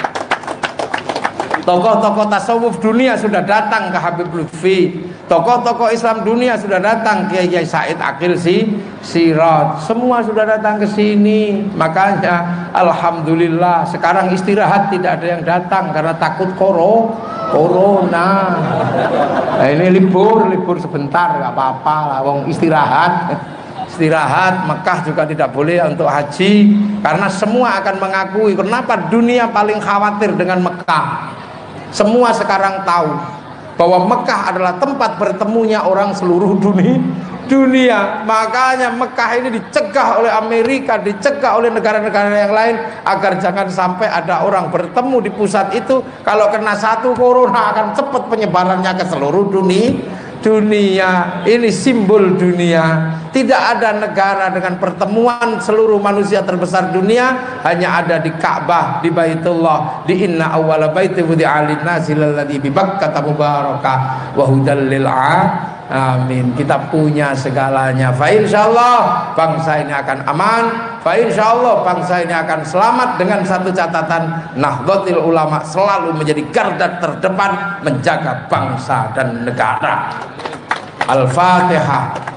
Tokoh-tokoh tasawuf dunia sudah datang ke Habib Lutfi, tokoh-tokoh Islam dunia sudah datang, Kiai Kiai Said Akil si Sirot, semua sudah datang ke sini. Makanya alhamdulillah sekarang istirahat tidak ada yang datang karena takut koro corona. Nah, ini libur, libur sebentar nggak apa-apa lah, wong istirahat. Istirahat. Mekah juga tidak boleh untuk haji karena semua akan mengakui. Kenapa dunia paling khawatir dengan Mekah? Semua sekarang tahu bahwa Mekah adalah tempat bertemunya orang seluruh dunia. dunia. Makanya Mekah ini dicegah oleh Amerika, dicegah oleh negara-negara yang lain agar jangan sampai ada orang bertemu di pusat itu. Kalau kena satu corona akan cepat penyebarannya ke seluruh dunia. Dunia ini simbol dunia. Tidak ada negara dengan pertemuan seluruh manusia terbesar dunia, hanya ada di Ka'bah, di Baitullah, di inna awwala baiti wudi'a lin-nasi lalladzi bi Bakkah mubarakah wa hudal lil amin. Kita punya segalanya. Fa insyaallah bangsa ini akan aman. Fa insyaallah bangsa ini akan selamat dengan satu catatan, Nahdlatul Ulama selalu menjadi garda terdepan menjaga bangsa dan negara. Al-Fatihah.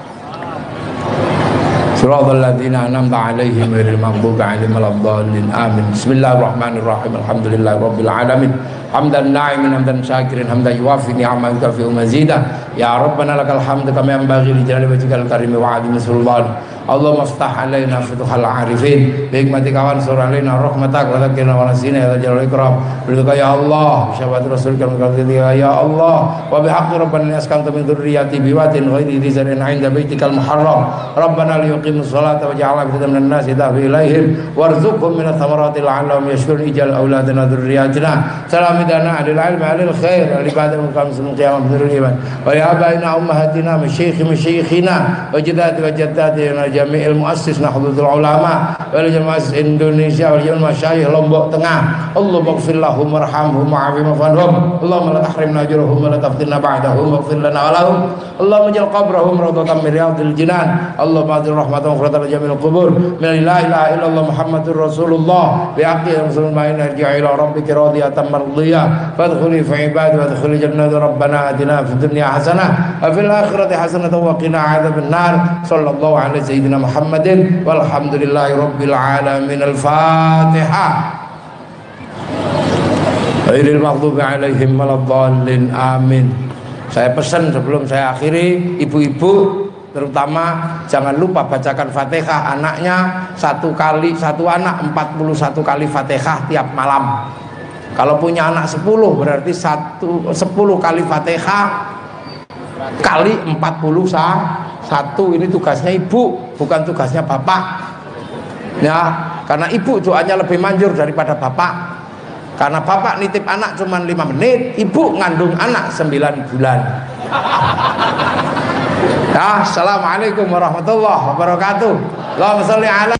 Shiratal ladzina an'amta 'alaihim ghairil maghdubi 'alaihim waladdallin. Amin. Bismillahirrahmanirrahim. Alhamdulillahirabbil alamin. Hamdan na'imin hamdan syakirin hamdan yuwafi ni'amahu kafi'u mazidah. Ya Rabbana lakal hamdu kama yanbaghi li jalali wajhikal karim wa 'azimi sultanik. Allahumma aftah alaina futuhal arifin bi hikmatika wa ansur alaina rahmatak wa dzakirna wa nasina ya jalal ikram. Ridha ya Allah, syafaat rasulika ya Allah, wa bihaqqi rabbana askantu min dzurriyyati biwatin ghairi dhizarin 'inda baitikal muharram. Rabbana liyuqimus salata waj'alna afidatan minan nasi tahwi ilaihim warzuqhum minats thamarati la'allahum yashkurun ij'al auladana dzurriyyatina salamidana 'alal 'ilmi 'alal khair al-ibadatu khamsun qiyamah bidurul iman wa ya abaina ummahatina masyayikh masyayikhina wa jaddati wa jaddati jami'il muassis Nahdlatul Ulama wal Jamaah Indonesia wal Jamaah Masyayikh Lombok Tengah. Allahumma ighfir lahum warhamhum wa'afihim wa'fu Allahumma la tahrimna ajrahum wa la taftinna ba'dahum waghfir lana wa lahum. Allahumma ij'al qabrahum rawdatan min riyadil jinan. Allahumma atir rahmatan wa rahmatan jamil qubur. La ilaha illallah Muhammadur Rasulullah bi haqqi rasul ma'in irji'i ila rabbika radiyatan mardiyah fadkhuli fi ibadi wadkhuli jannata rabbana atina fid dunya hasanah wa fil akhirati hasanah wa qina adzaban nar. Sallallahu alaihi sayyidina Muhammadin walhamdulillahi rabbil alamin. Al-Fatihah. Ghairil maghdubi alaihim waladdallin. Amin. Saya pesan sebelum saya akhiri, ibu-ibu terutama jangan lupa bacakan Fatihah anaknya satu kali, satu anak empat puluh satu kali Fatihah tiap malam. Kalau punya anak sepuluh berarti satu, sepuluh kali Fatihah kali empat puluh satu. Ini tugasnya ibu, bukan tugasnya bapak ya, karena ibu doanya lebih manjur daripada bapak. Karena bapak nitip anak cuma lima menit, ibu ngandung anak sembilan bulan. Ya, assalamualaikum warahmatullahi wabarakatuh. Allahumma sholli ala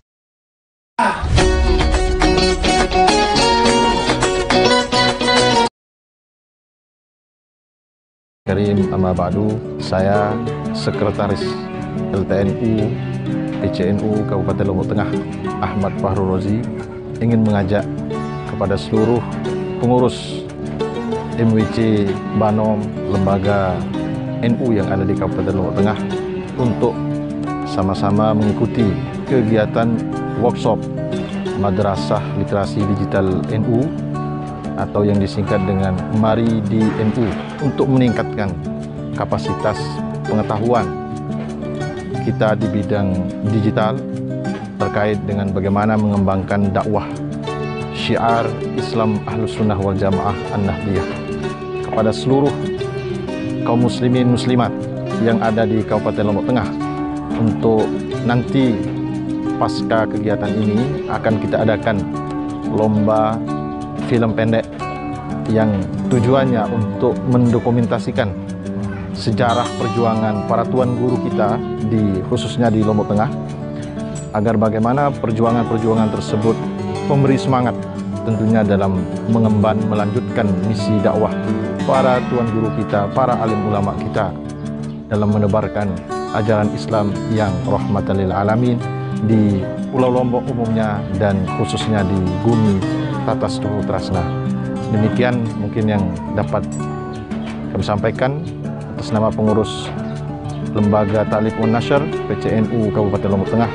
Karim amma ba'du. Saya Sekretaris L T N U P C N U Kabupaten Lombok Tengah Ahmad Fahrul Rozi ingin mengajak kepada seluruh pengurus M W C Banom lembaga N U yang ada di Kabupaten Lombok Tengah untuk sama-sama mengikuti kegiatan workshop Madrasah Literasi Digital N U atau yang disingkat dengan Mari di N U untuk meningkatkan kapasitas pengetahuan kita di bidang digital terkait dengan bagaimana mengembangkan dakwah syiar Islam Ahlus Sunnah wal Jamaah An-Nahdliyah kepada seluruh kaum muslimin muslimat yang ada di Kabupaten Lombok Tengah. Untuk nanti pasca kegiatan ini akan kita adakan lomba film pendek yang tujuannya untuk mendokumentasikan sejarah perjuangan para tuan guru kita di khususnya di Lombok Tengah, agar bagaimana perjuangan-perjuangan tersebut memberi semangat tentunya dalam mengemban melanjutkan misi dakwah para tuan guru kita, para alim ulama kita dalam menebarkan ajaran Islam yang rahmatan lil alamin di Pulau Lombok umumnya dan khususnya di bumi Tatas Tuhu Trasna. Demikian mungkin yang dapat kami sampaikan atas nama pengurus Lembaga Ta'lif wan Nashr P C N U Kabupaten Lombok Tengah,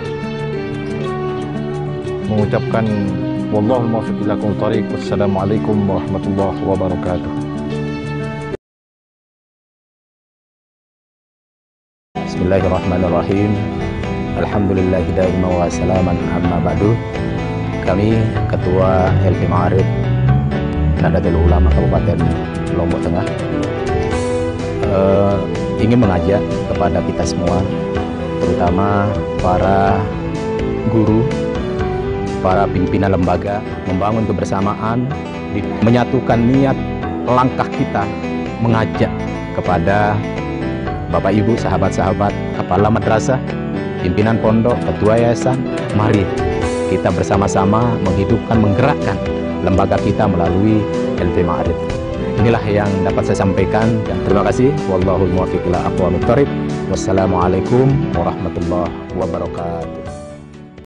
mengucapkan wallahul muwaffiq ila aqwamit thoriq. Wassalamualaikum warahmatullahi wabarakatuh. Bismillahirrahmanirrahim. Alhamdulillahi daima wa salaman amma ba'du. Kami Ketua L P Ma'arif Nahdlatul Ulama Kabupaten Lombok Tengah uh, ingin mengajak kepada kita semua, terutama para guru, para pimpinan lembaga, membangun kebersamaan, menyatukan niat langkah kita, mengajak kepada Bapak Ibu, sahabat-sahabat, kepala madrasah, pimpinan pondok, ketua yayasan, mari kita bersama-sama menghidupkan, menggerakkan lembaga kita melalui L P Ma'arif. Inilah yang dapat saya sampaikan dan terima kasih. Wallahul muwaffiq ila aqwamit thoriq. Wassalamualaikum warahmatullahi wabarakatuh.